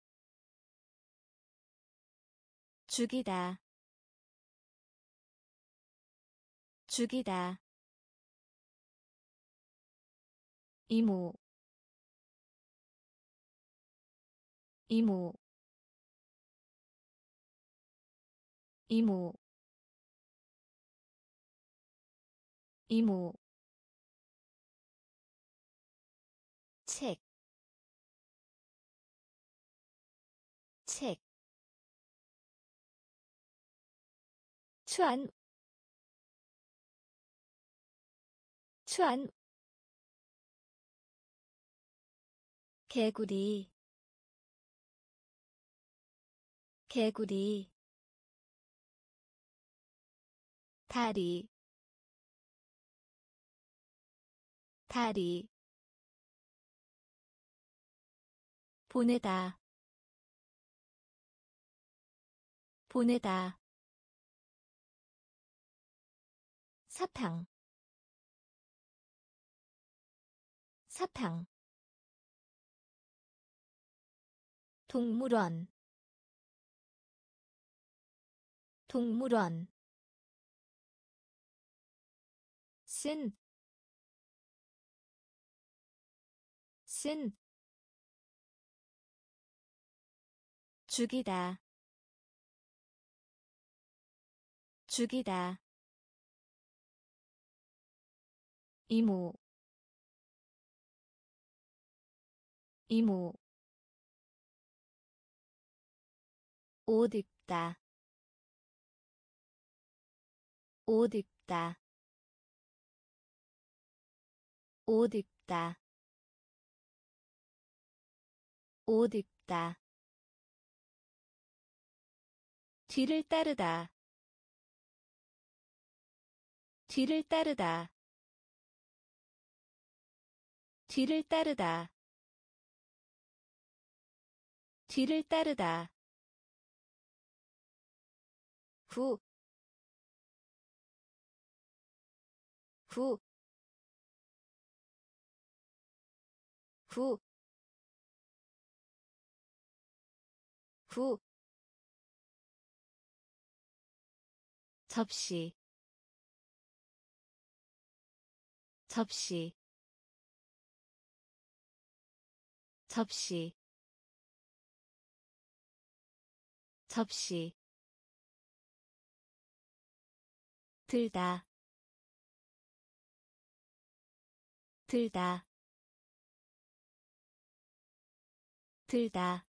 죽이다 죽이다 이모 이모 이모 이모 책, 책 추안 추안 개구리 개구리 다리 다리 보내다 보내다 사탕 사탕 동물원 동물원 쓴, 쓴 죽이다 죽이다 이모 이모 옷 입다 옷 입다 옷 입다 옷 입다 뒤를 따르다 뒤를 따르다 뒤를 따르다 뒤를 따르다 후, 후, 후, 후, 접시, 접시, 접시, 접시, 들다, 들다, 들다,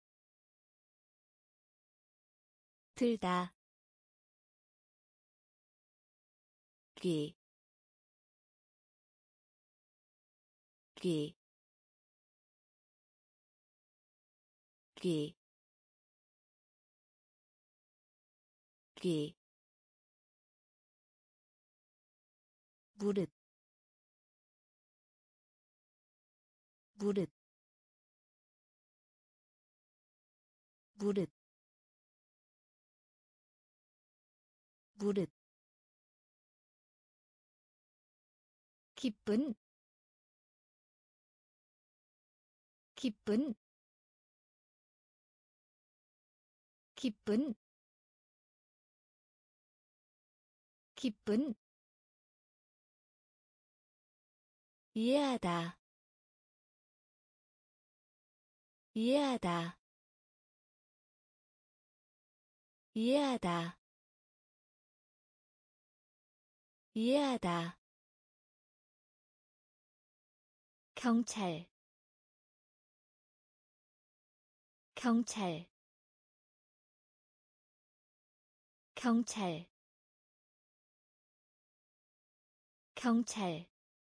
들다, 귀, 귀, 귀, 귀, 무릇, 무릇, 무릇, 무릇, 기쁜, 기쁜, 기쁜, 기쁜, 이해하다, 이해하다, 이해하다, 이해하다, 경찰, 경찰, 경찰, 경찰,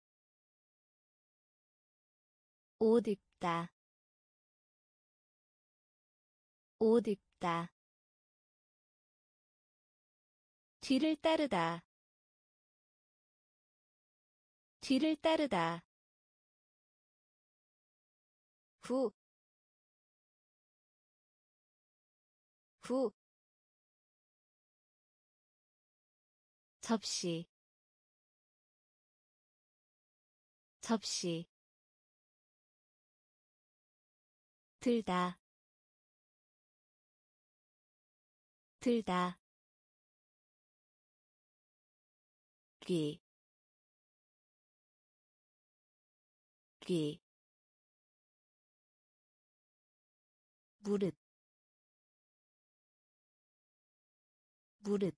옷 입다, 옷 입다, 뒤를 따르다, 뒤를 따르다, 후, 후, 접시, 접시, 들다, 들다, 귀, 귀, 무릇, 무릇,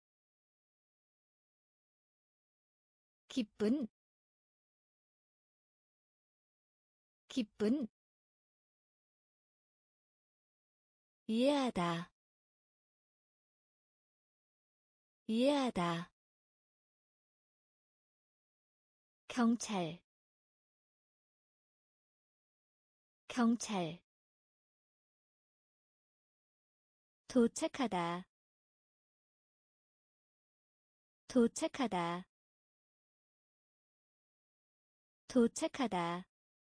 기쁜, 기쁜, 이해하다, 이해하다, 경찰, 경찰, 도착하다, 도착하다, 도착하다,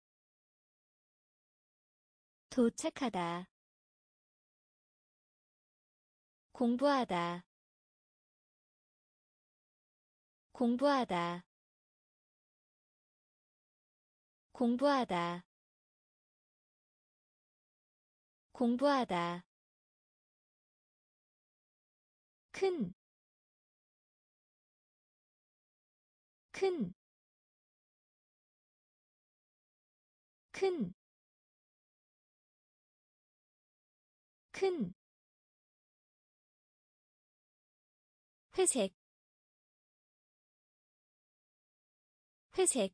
도착하다, 공부하다, 공부하다, 공부하다, 공부하다, 큰, 큰, 큰, 큰, 회색, 회색,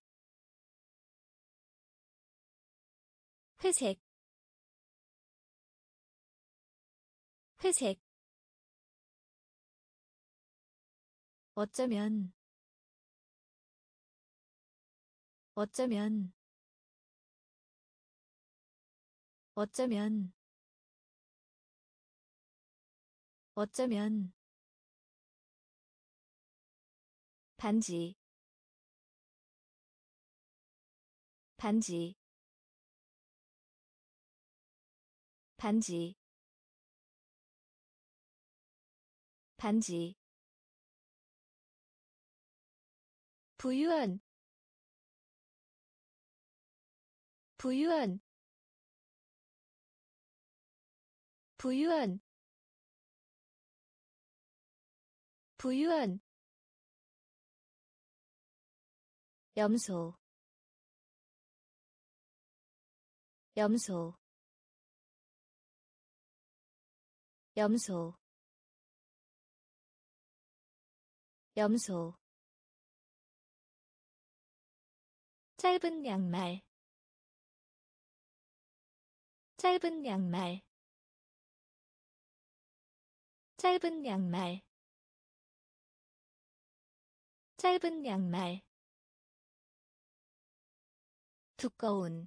회색, 회색 어쩌면 어쩌면 어쩌면 어쩌면 반지 반지 반지 반지 부유한 부유한 부유한 부유한 염소 염소 염소 염소 짧은 양말 짧은 양말 짧은 양말 짧은 양말 두꺼운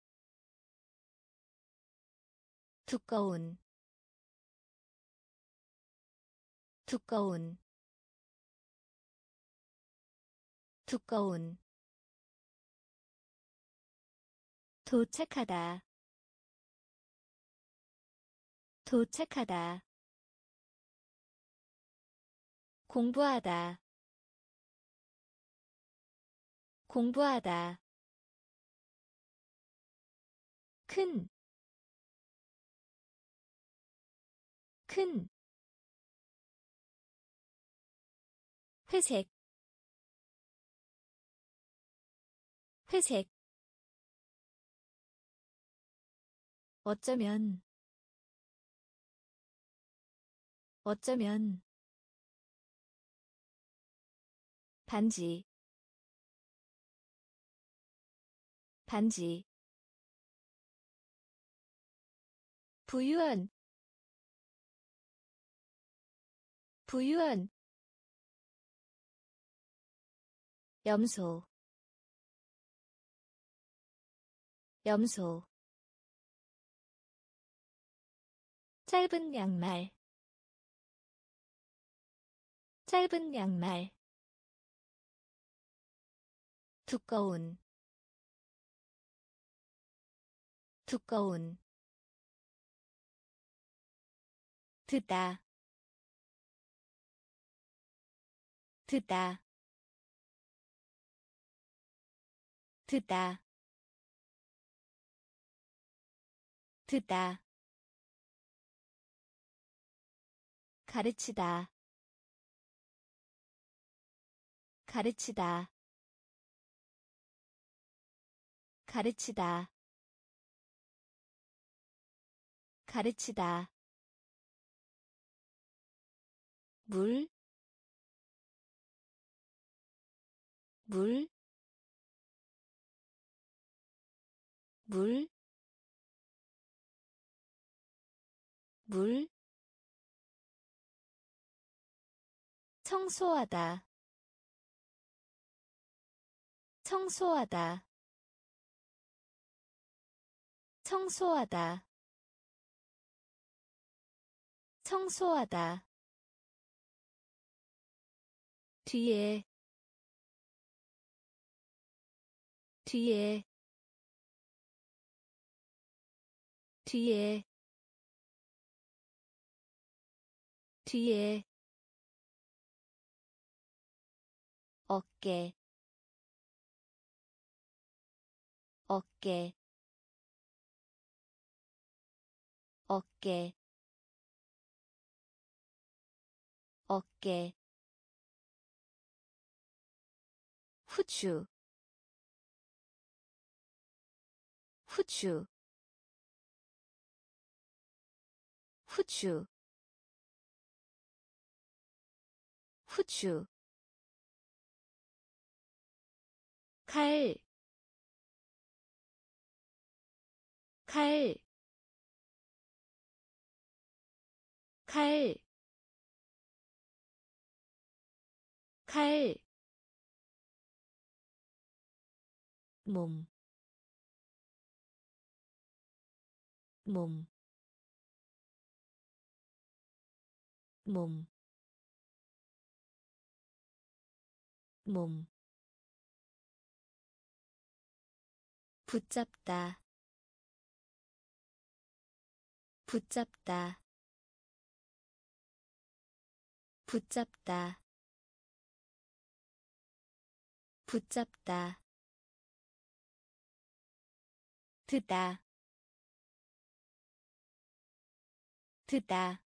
두꺼운 두꺼운 두꺼운 도착하다 도착하다 공부하다 공부하다 큰, 큰 회색 회색 어쩌면 어쩌면 반지 반지 부유한 부유한 염소 염소 짧은 양말 짧은 양말 두꺼운 두꺼운 듣다 듣다 듣다 듣다 가르치다 가르치다 가르치다 가르치다 물, 물, 물, 물, 청소하다, 청소하다, 청소하다, 청소하다, 뒤에, 뒤에, 뒤에, 뒤에, 어깨, 어깨, 어깨, 어깨, 후추, 후추, 후추, 후추, 칼, 칼, 칼, 칼, 몸, 몸, 몸, 몸, 붙잡다, 붙잡다, 붙잡다, 붙잡다, 듣다, 듣다,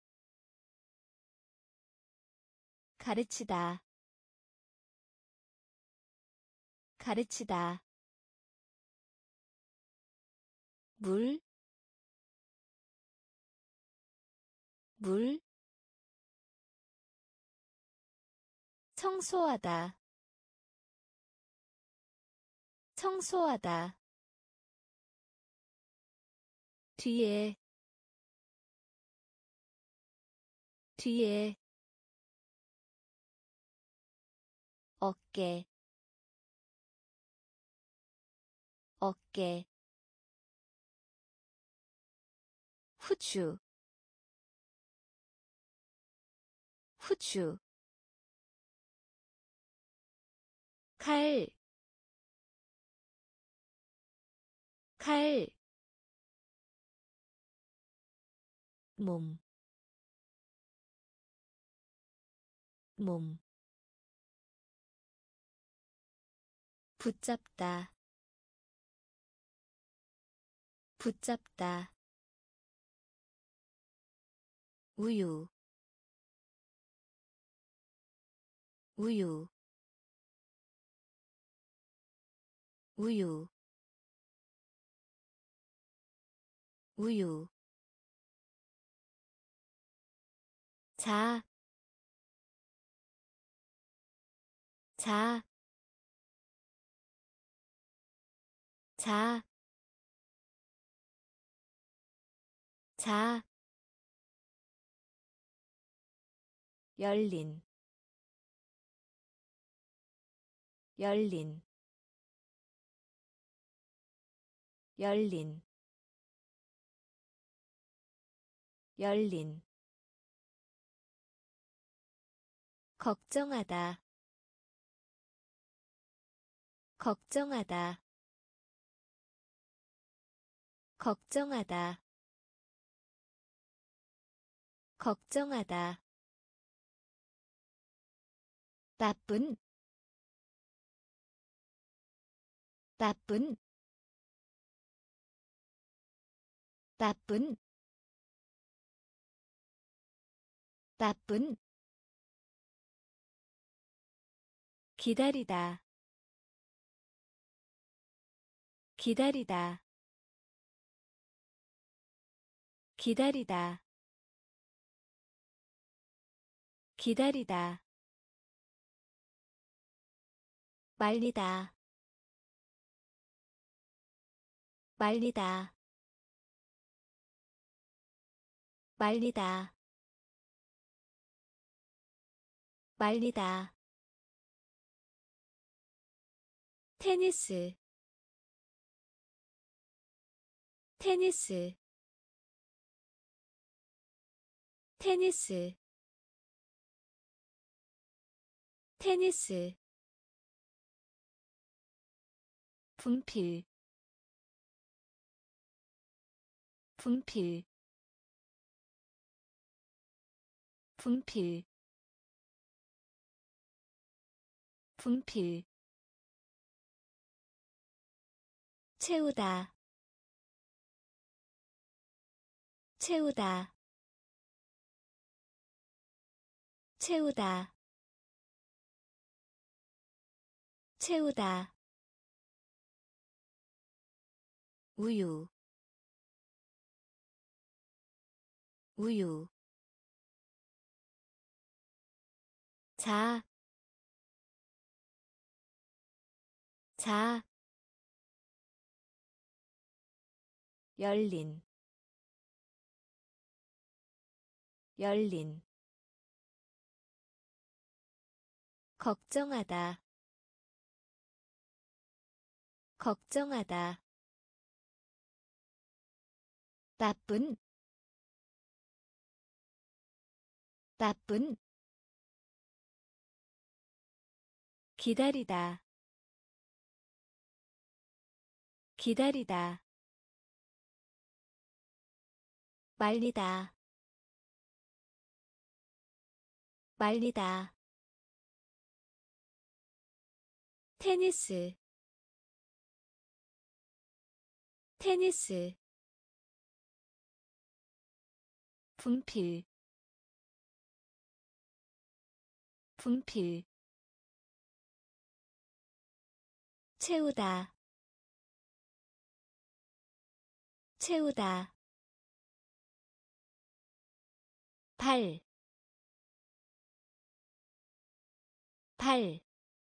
가르치다, 가르치다, 물, 물, 청소하다, 청소하다, 뒤에, 뒤에, 어깨, 어깨, 후추, 후추, 칼, 칼, 몸, 몸, 붙잡다, 붙잡다, 우유, 우유, 우유, 우유, 자, 자, 자, 자, 열린, 열린, 열린, 열린, 걱정하다, 걱정하다, 걱정하다, 걱정하다, 나쁜, 나쁜, 나쁜, 나쁜, 기다리다, 기다리다, 기다리다, 기다리다, 말리다, 말리다, 말리다, 말리다, 테니스, 테니스, 테니스, 테니스, 분필, 분필, 분필, 분필, 채우다, 채우다, 채우다, 채우다, 우유, 우유, 자, 자, 열린, 열린 걱정하다 걱정하다 나쁜 나쁜 기다리다 기다리다 말리다 말리다 테니스 테니스 분필 분필 채우다 채우다 발, 발,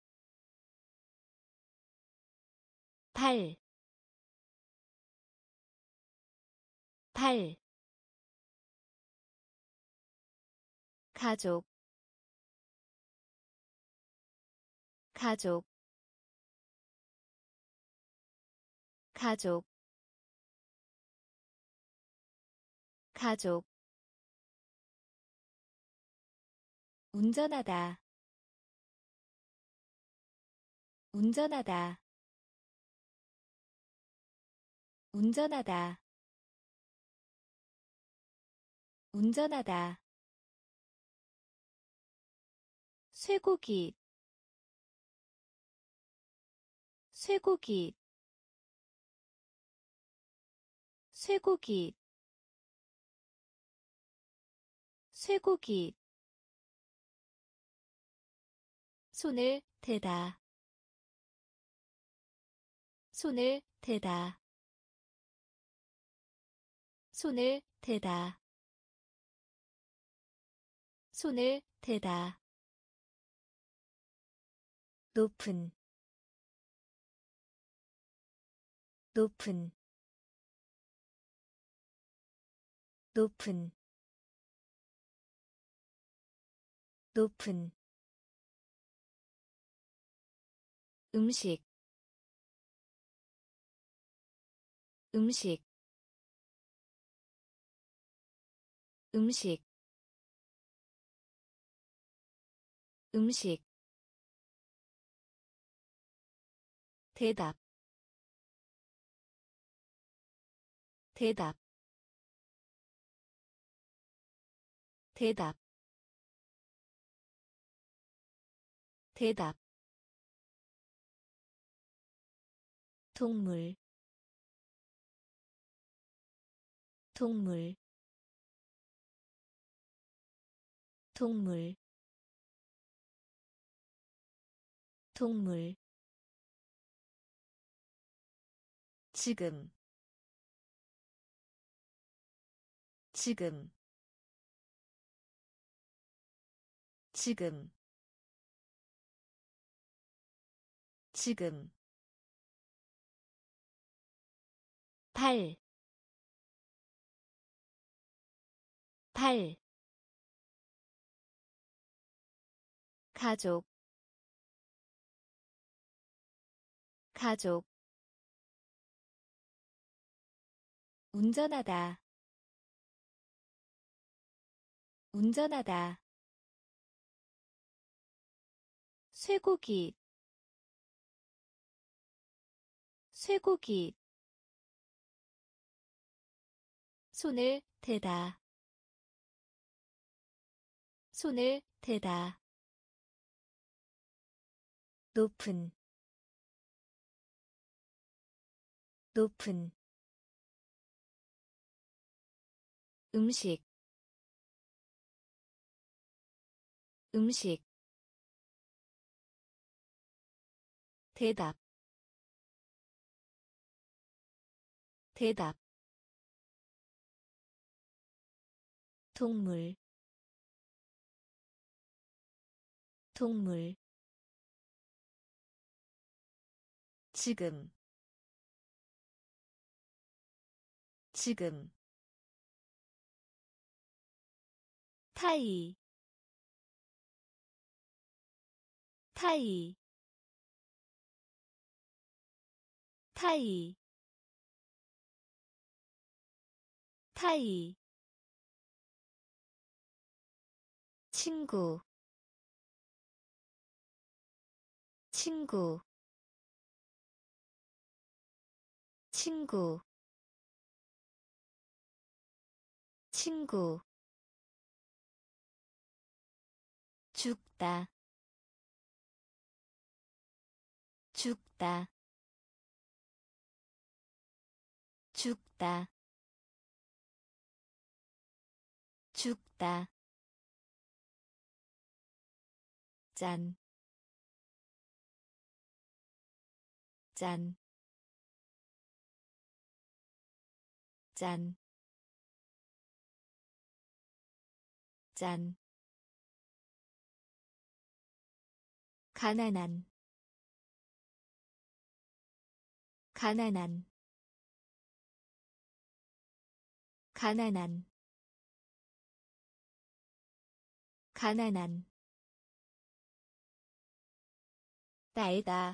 발, 발, 가족, 가족, 가족, 가족, 운전하다, 운전하다, 운전하다, 운전하다, 쇠고기, 쇠고기, 쇠고기, 쇠고기, 손을 대다, 손을 대다, 손을 대다, 손을 대다, 높은, 높은, 높은, 높은, 음식, 음식, 음식, 음식, 대답, 대답, 대답, 대답, 동물, 동물, 동물, 동물, 지금, 지금, 지금, 지금, 발, 발, 가족, 가족, 운전하다, 운전하다, 쇠고기, 쇠고기, 손을 대다, 손을 대다, 높은, 높은, 음식, 음식, 대답, 대답, 동물, 동물, 지금, 지금, 타이 타이 타이 타이 친구 친구 친구 친구 죽다 죽다 죽다 죽다 짠, 짠, 짠, 짠. 가난한, 가난한, 가난한, 가난한. 날다,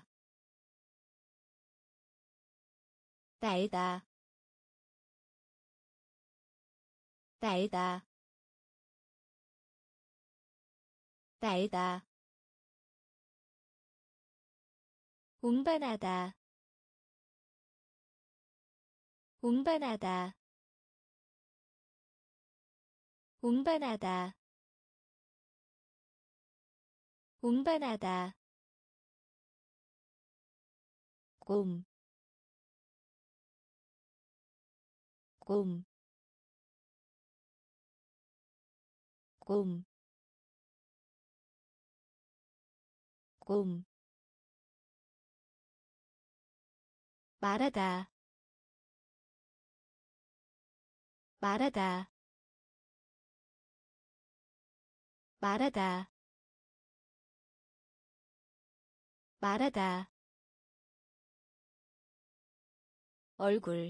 날다, 날다, 날다. 운반하다, 운반하다, 운반하다, 운반하다. 곰, 곰, 곰, 곰. 말하다, 말하다, 말하다, 말하다. 얼굴,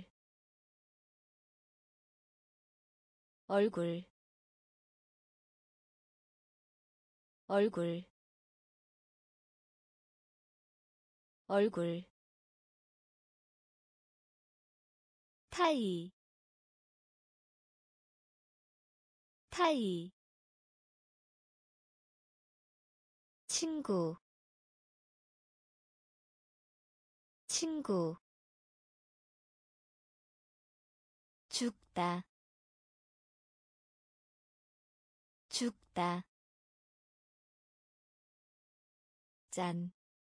얼굴, 얼굴, 얼굴. 타이, 타이. 친구, 친구. 죽다, 죽다. 짠,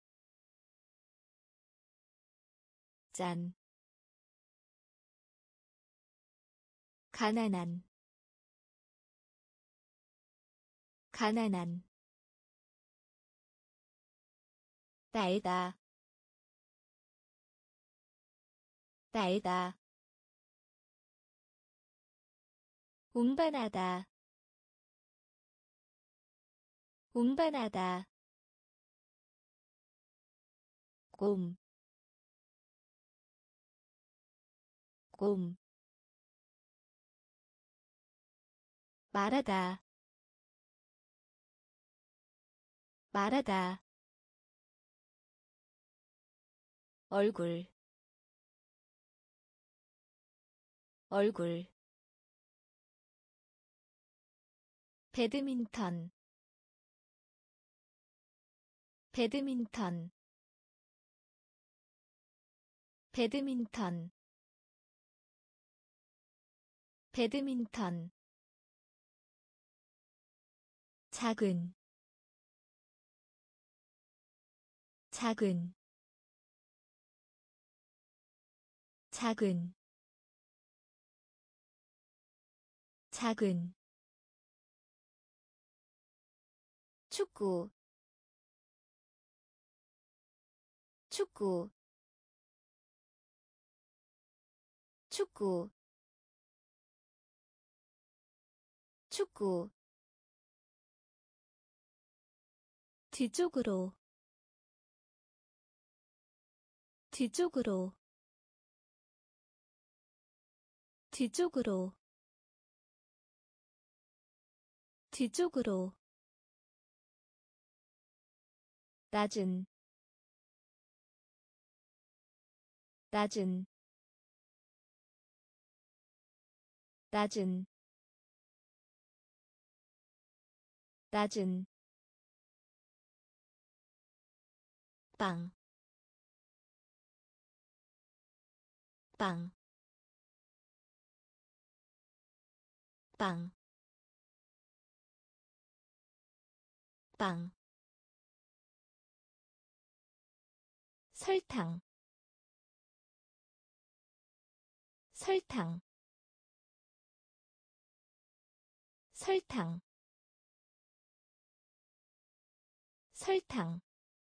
짠. 가난한, 가난한. 날다, 날다. 운반하다, 운반하다. 곰, 곰. 말하다, 말하다. 얼굴, 얼굴. 배드민턴, 배드민턴, 배드민턴, 배드민턴. 작은, 작은, 작은, 작은. 축구, 축구, 축구, 축구. 뒤쪽으로, 뒤쪽으로, 뒤쪽으로, 뒤쪽으로 낮은 낮은 낮은 낮은 빵, 빵, 빵, 빵. 설탕, 설탕, 설탕, 설탕.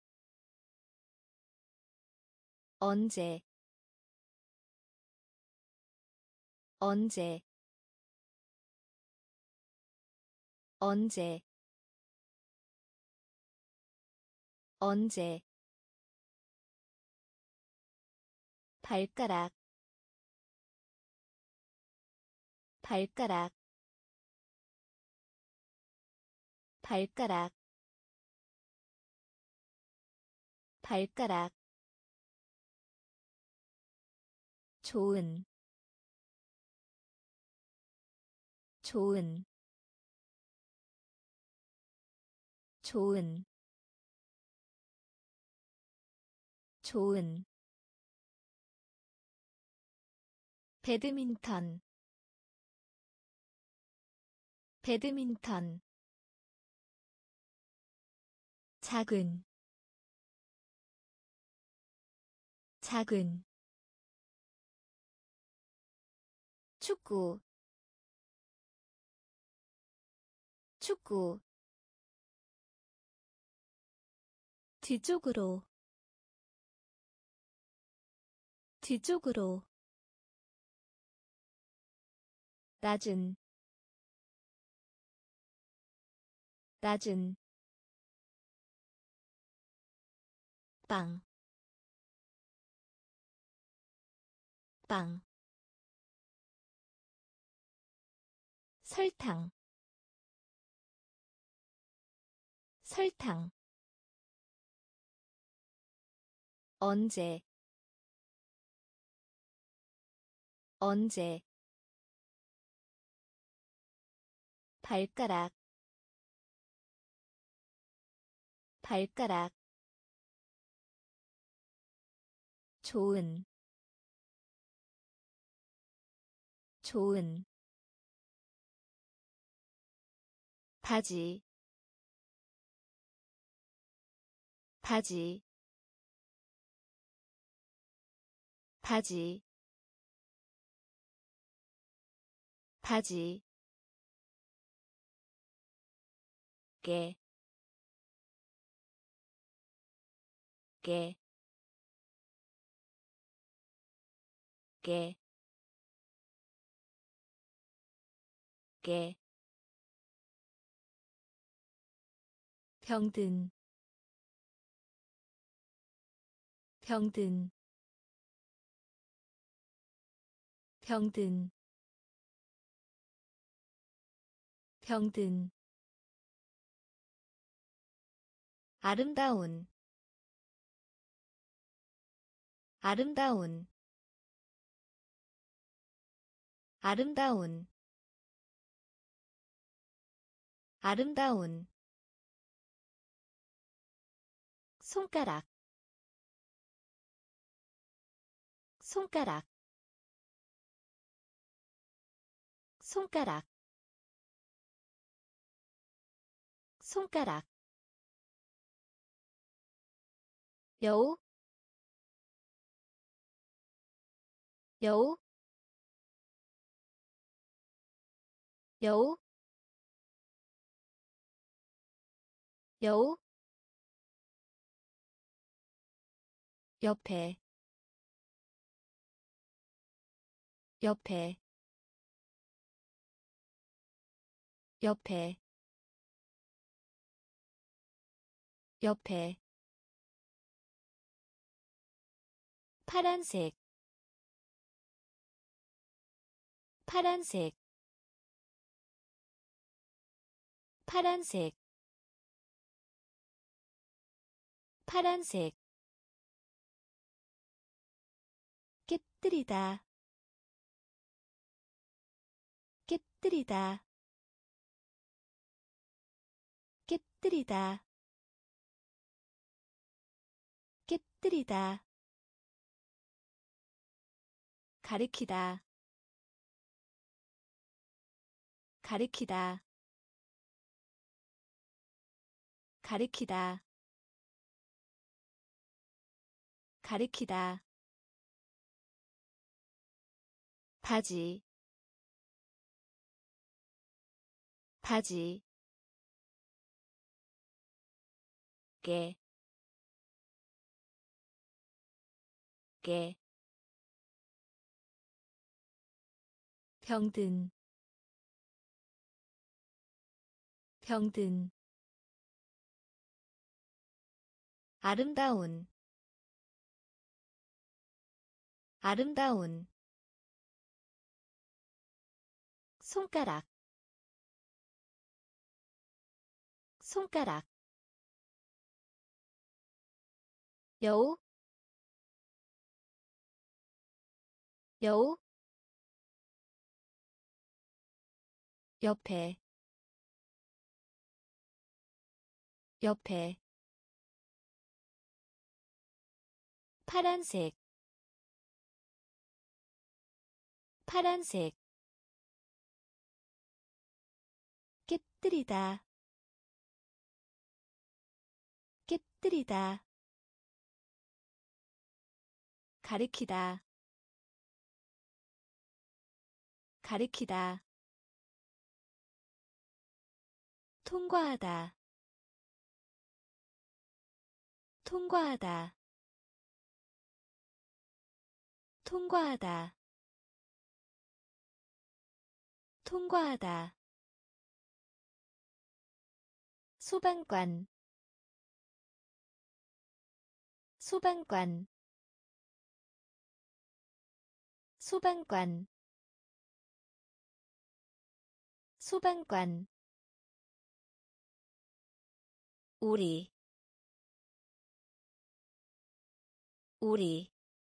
언제, 언제, 언제, 언제. 발가락, 발가락, 발가락, 발가락. 좋은, 좋은, 좋은, 좋은. 배드민턴, 배드민턴. 작은, 작은. 축구, 축구. 뒤쪽으로 뒤쪽으로 낮은 낮은 빵, 빵. 설탕, 설탕. 언제, 언제. 발가락, 발가락. 좋은, 좋은. 바지, 바지, 바지, 바지. 깨, 깨, 깨, 깨. 병든, 병든, 병든, 병든. 아름다운, 아름다운, 아름다운, 아름다운. 손가락, 손가락, 손가락, 손가락. 여우, 여우, 여우, 여우. 옆에, 옆에, 옆에, 옆에. 파란색, 파란색, 파란색 파란색 깨뜨리다 깨뜨리다 깨뜨리다 깨뜨리다 가리키다 가리키다 가리키다 가리키다 바지 바지 깨 깨 병든 병든 아름다운 아름다운 손가락 손가락 여우 여우 옆에 옆에 파란색 파란색 깨뜨리다 깨뜨리다 가리키다 가리키다 통과하다 통과하다 통과하다 통과하다 소방관 소방관 소방관 소방관 우리 우리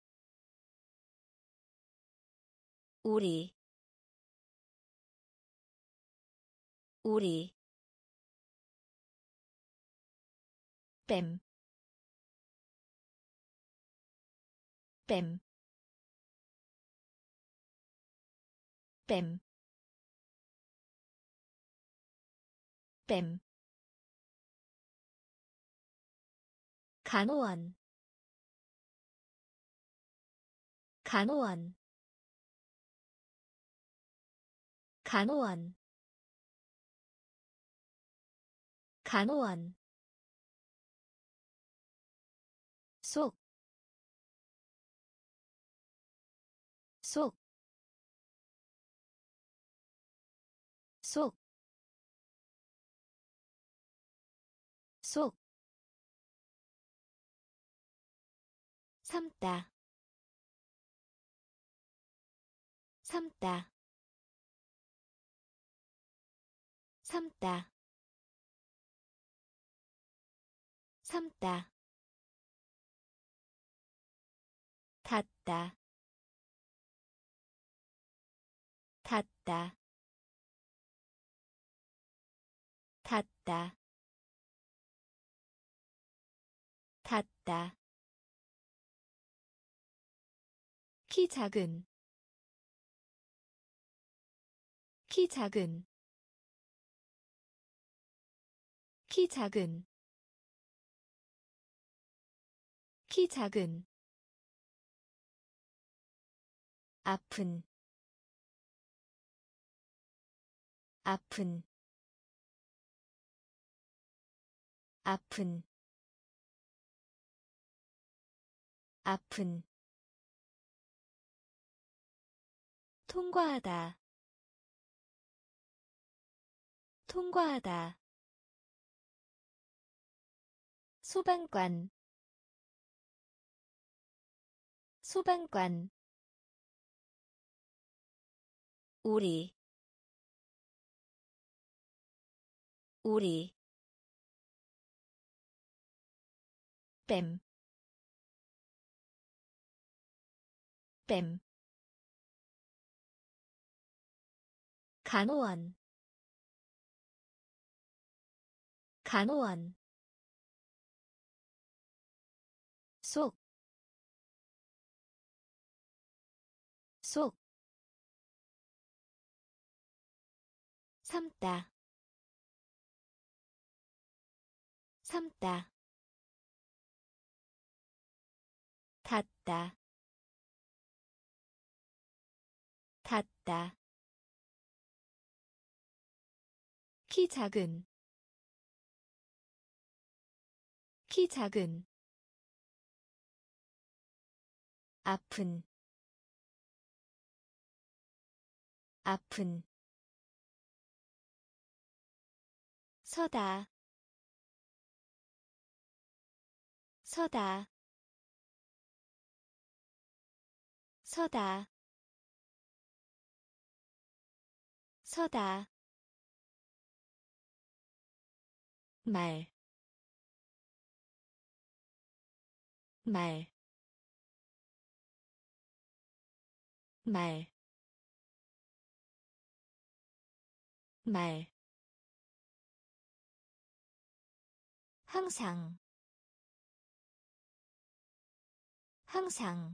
우리 우리 뱀 뱀 뱀 뱀 간호원 간호원 간호원 간호원 속, 속, 속, 속, 삶다, 삶다, 삶다, 삶다, 닿다, 닿다, 닿다, 닿다, 키 작은, 키 작은, 키 작은, 키 작은, 아픈, 아픈, 아픈, 아픈, 통과하다, 통과하다, 소방관, 소방관, 우리, 오리 뱀 뱀 간호원 간호원 속, 속, 삶다, 삶다, 닿다, 닿다, 키 작은, 키 작은, 아픈, 아픈, 서다, 서다, 서다, 서다, 말, 말, 말, 말, 항상, 항상,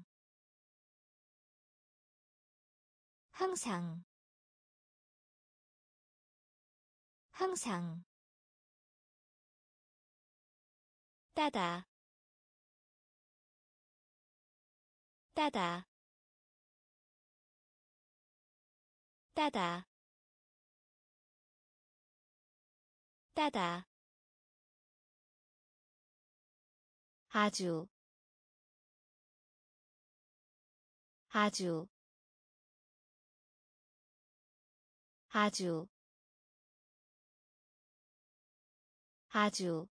항상, 항상, 따다, 따다, 따다, 따다, 아주, 아주, 아주, 아주,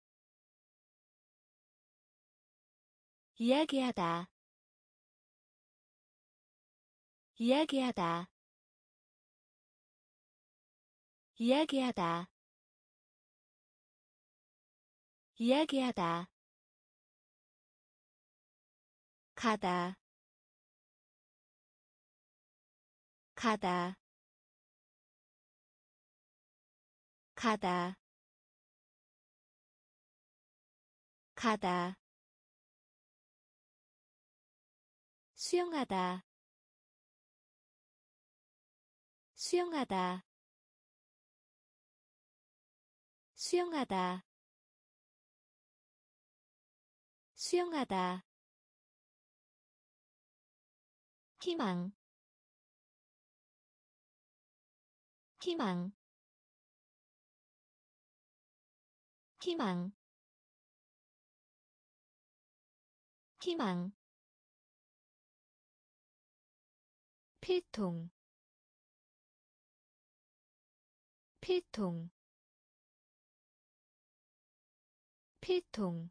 이야기하다, 이야기하다, 이야기하다, 이야기하다, 가다, 가다, 가다, 가다, 수영하다, 수영하다, 수영하다, 수영하다, 희망, 희망, 희망, 희망, 필통, 필통, 필통,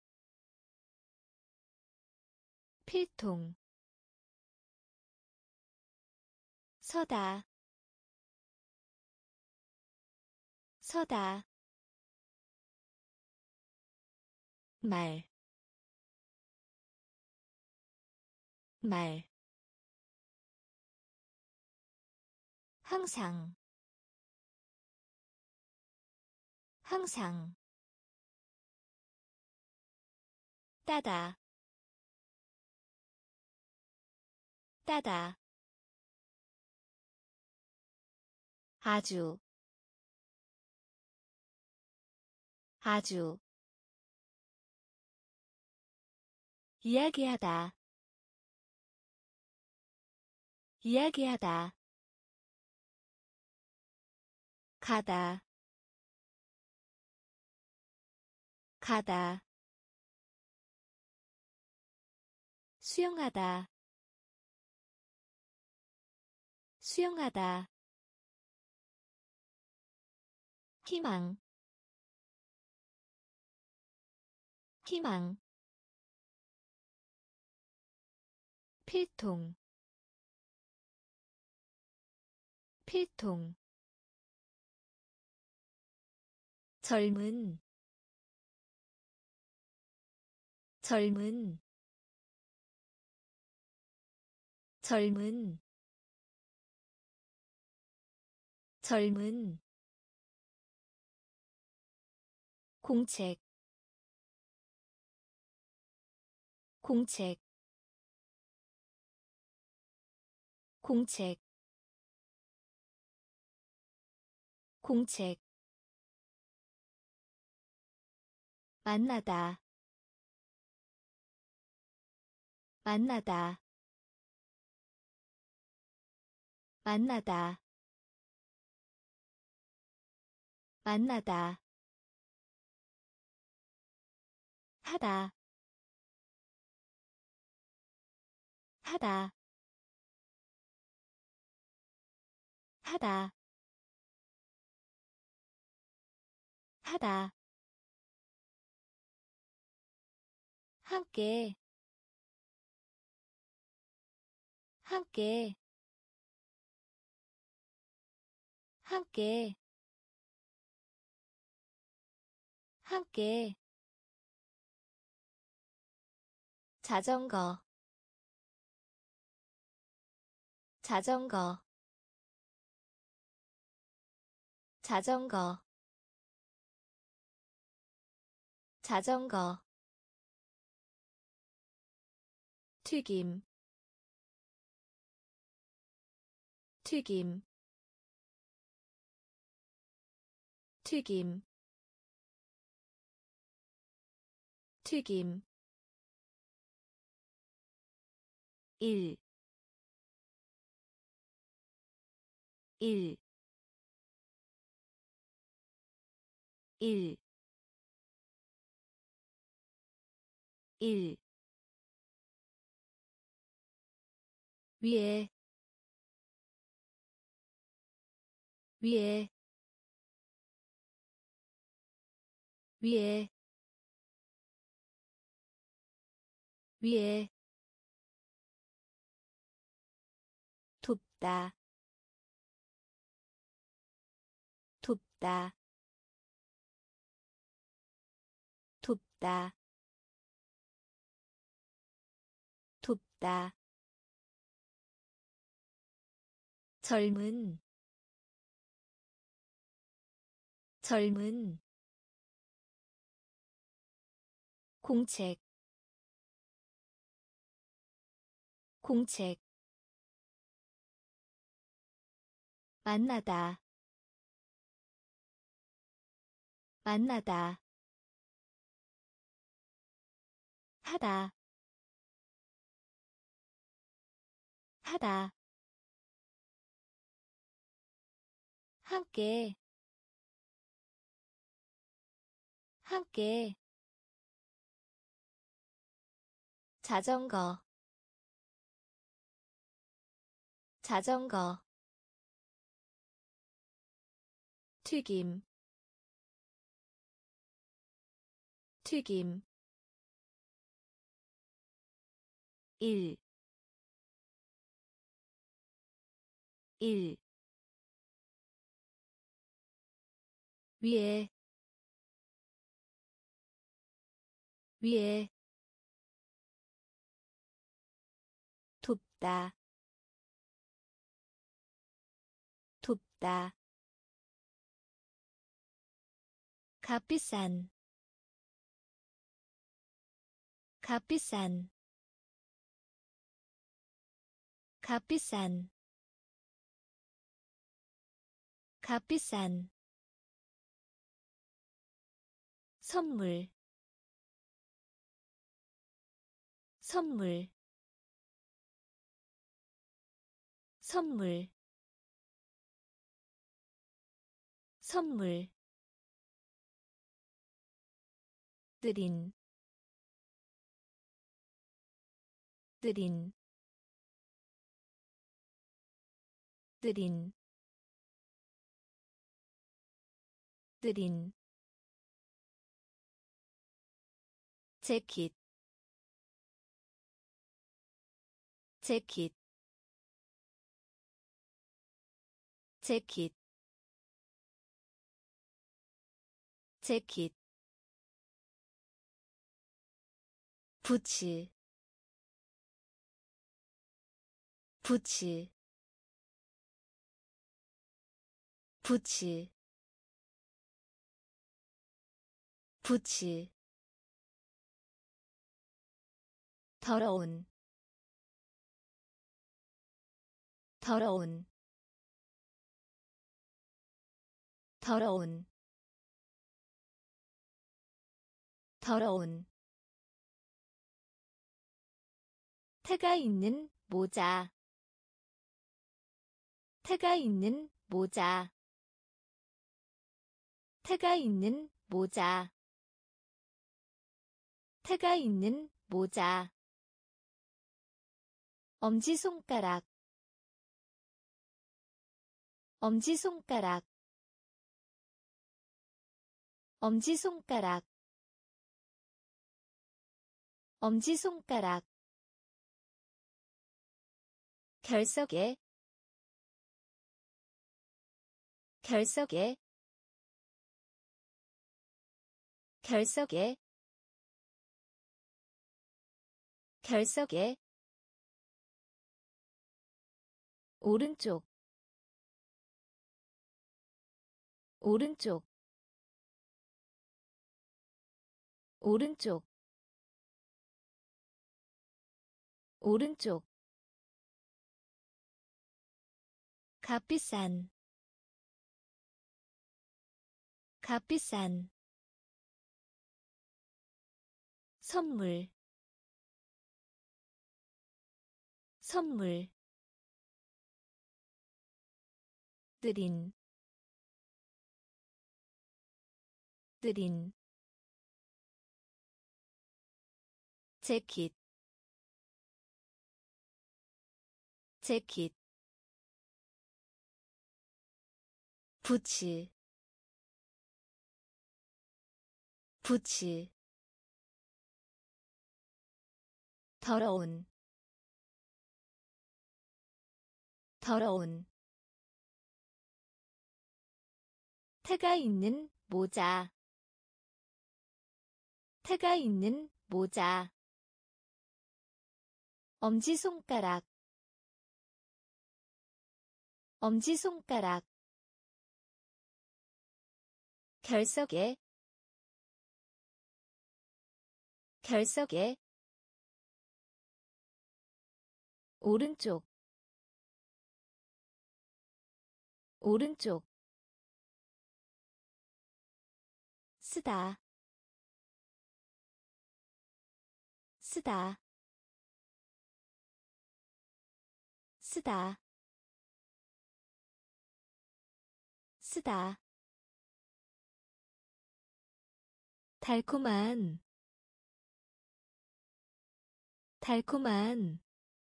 필통, 서다, 서다, 말, 말, 항상, 항상, 따다, 따다, 아주, 아주, 이야기하다, 이야기하다, 가다, 가다, 수영하다, 수영하다, 희망, 희망, 필통, 필통, 젊은 젊은 젊은 젊은 공책 공책 공책 공책 만나다 만나다 만나다 만나다 하다 하다 하다 하다 함께 함께 함께 함께 자전거 자전거 자전거 자전거 튀김 튀김 튀김 튀김 일 일 일 일 위에 위에 위에 위에 돕다 돕다 돕다 돕다 젊은 젊은 공책 공책 만나다 만나다 하다 하다 함께 함께 자전거 자전거 튀김 튀김 일 일 위에 위에 돕다 돕다 값비싼 값비싼 값비싼 값비싼 선물 선물 선물 선물 드린 드린 드린 드린 재킷 재킷 재킷 재킷 부츠 부츠 부츠 부츠 더러운 더러운 더러운 더러운 태가 있는 모자 태가 있는 모자 태가 있는 모자 태가 있는 모자 엄지손가락 엄지손가락 엄지손가락 엄지손가락 결석에 결석에 결석에 결석에 오른쪽 오른쪽 오른쪽 오른쪽 값비싼 값비싼 선물 선물 드린 드린 재킷 재킷 부츠 부츠 더러운 더러운 태가 있는 모자 태가 있는 모자 엄지손가락 엄지손가락 결석에 결석에 오른쪽 오른쪽 쓰다 쓰다 쓰다 쓰다 달콤한 달콤한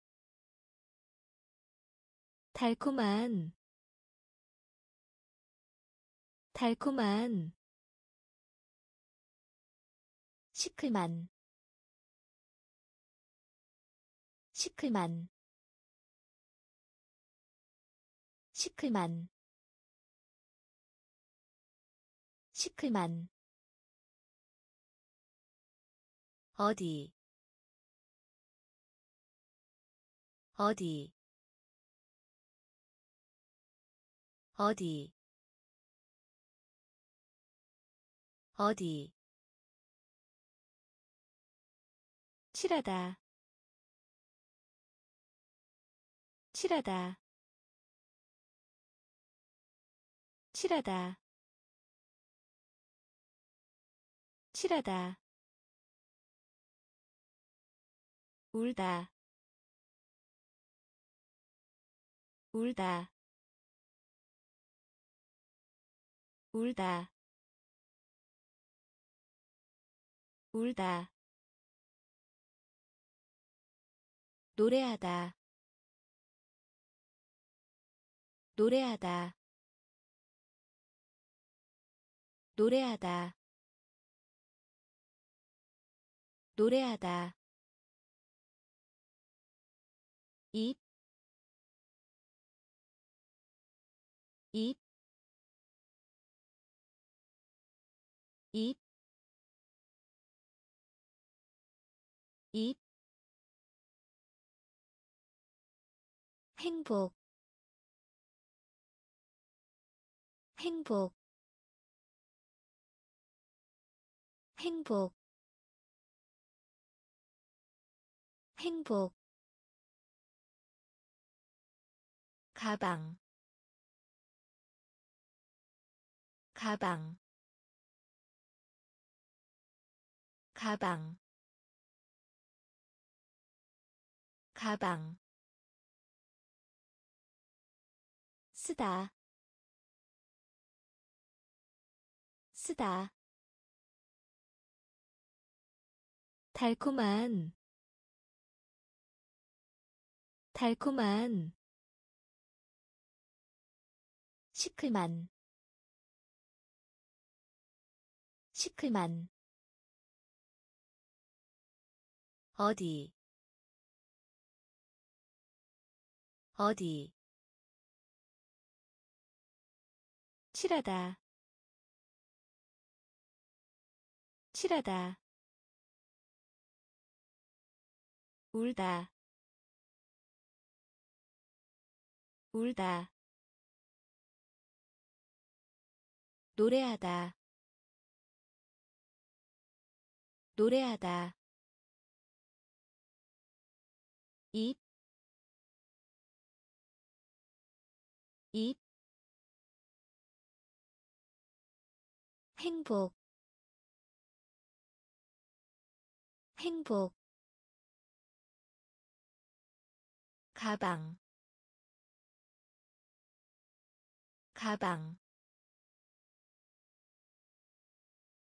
달콤한 달콤한 시클만 시클만 시클만 시클만 어디 어디 어디 어디 칠하다 칠하다 칠하다 칠하다 울다 울다 울다 울다 노래하다 노래하다 노래하다 노래하다 입, 입, 입, 입, 행복, 행복, 행복, 행복, 가방, 가방, 가방, 가방, 쓰다, 쓰다, 달콤한, 달콤한, 시클만, 시클만, 어디, 어디, 칠하다, 칠하다, 울다, 울다, 노래하다, 노래하다, 입, 입, 행복, 행복, 가방, 가방,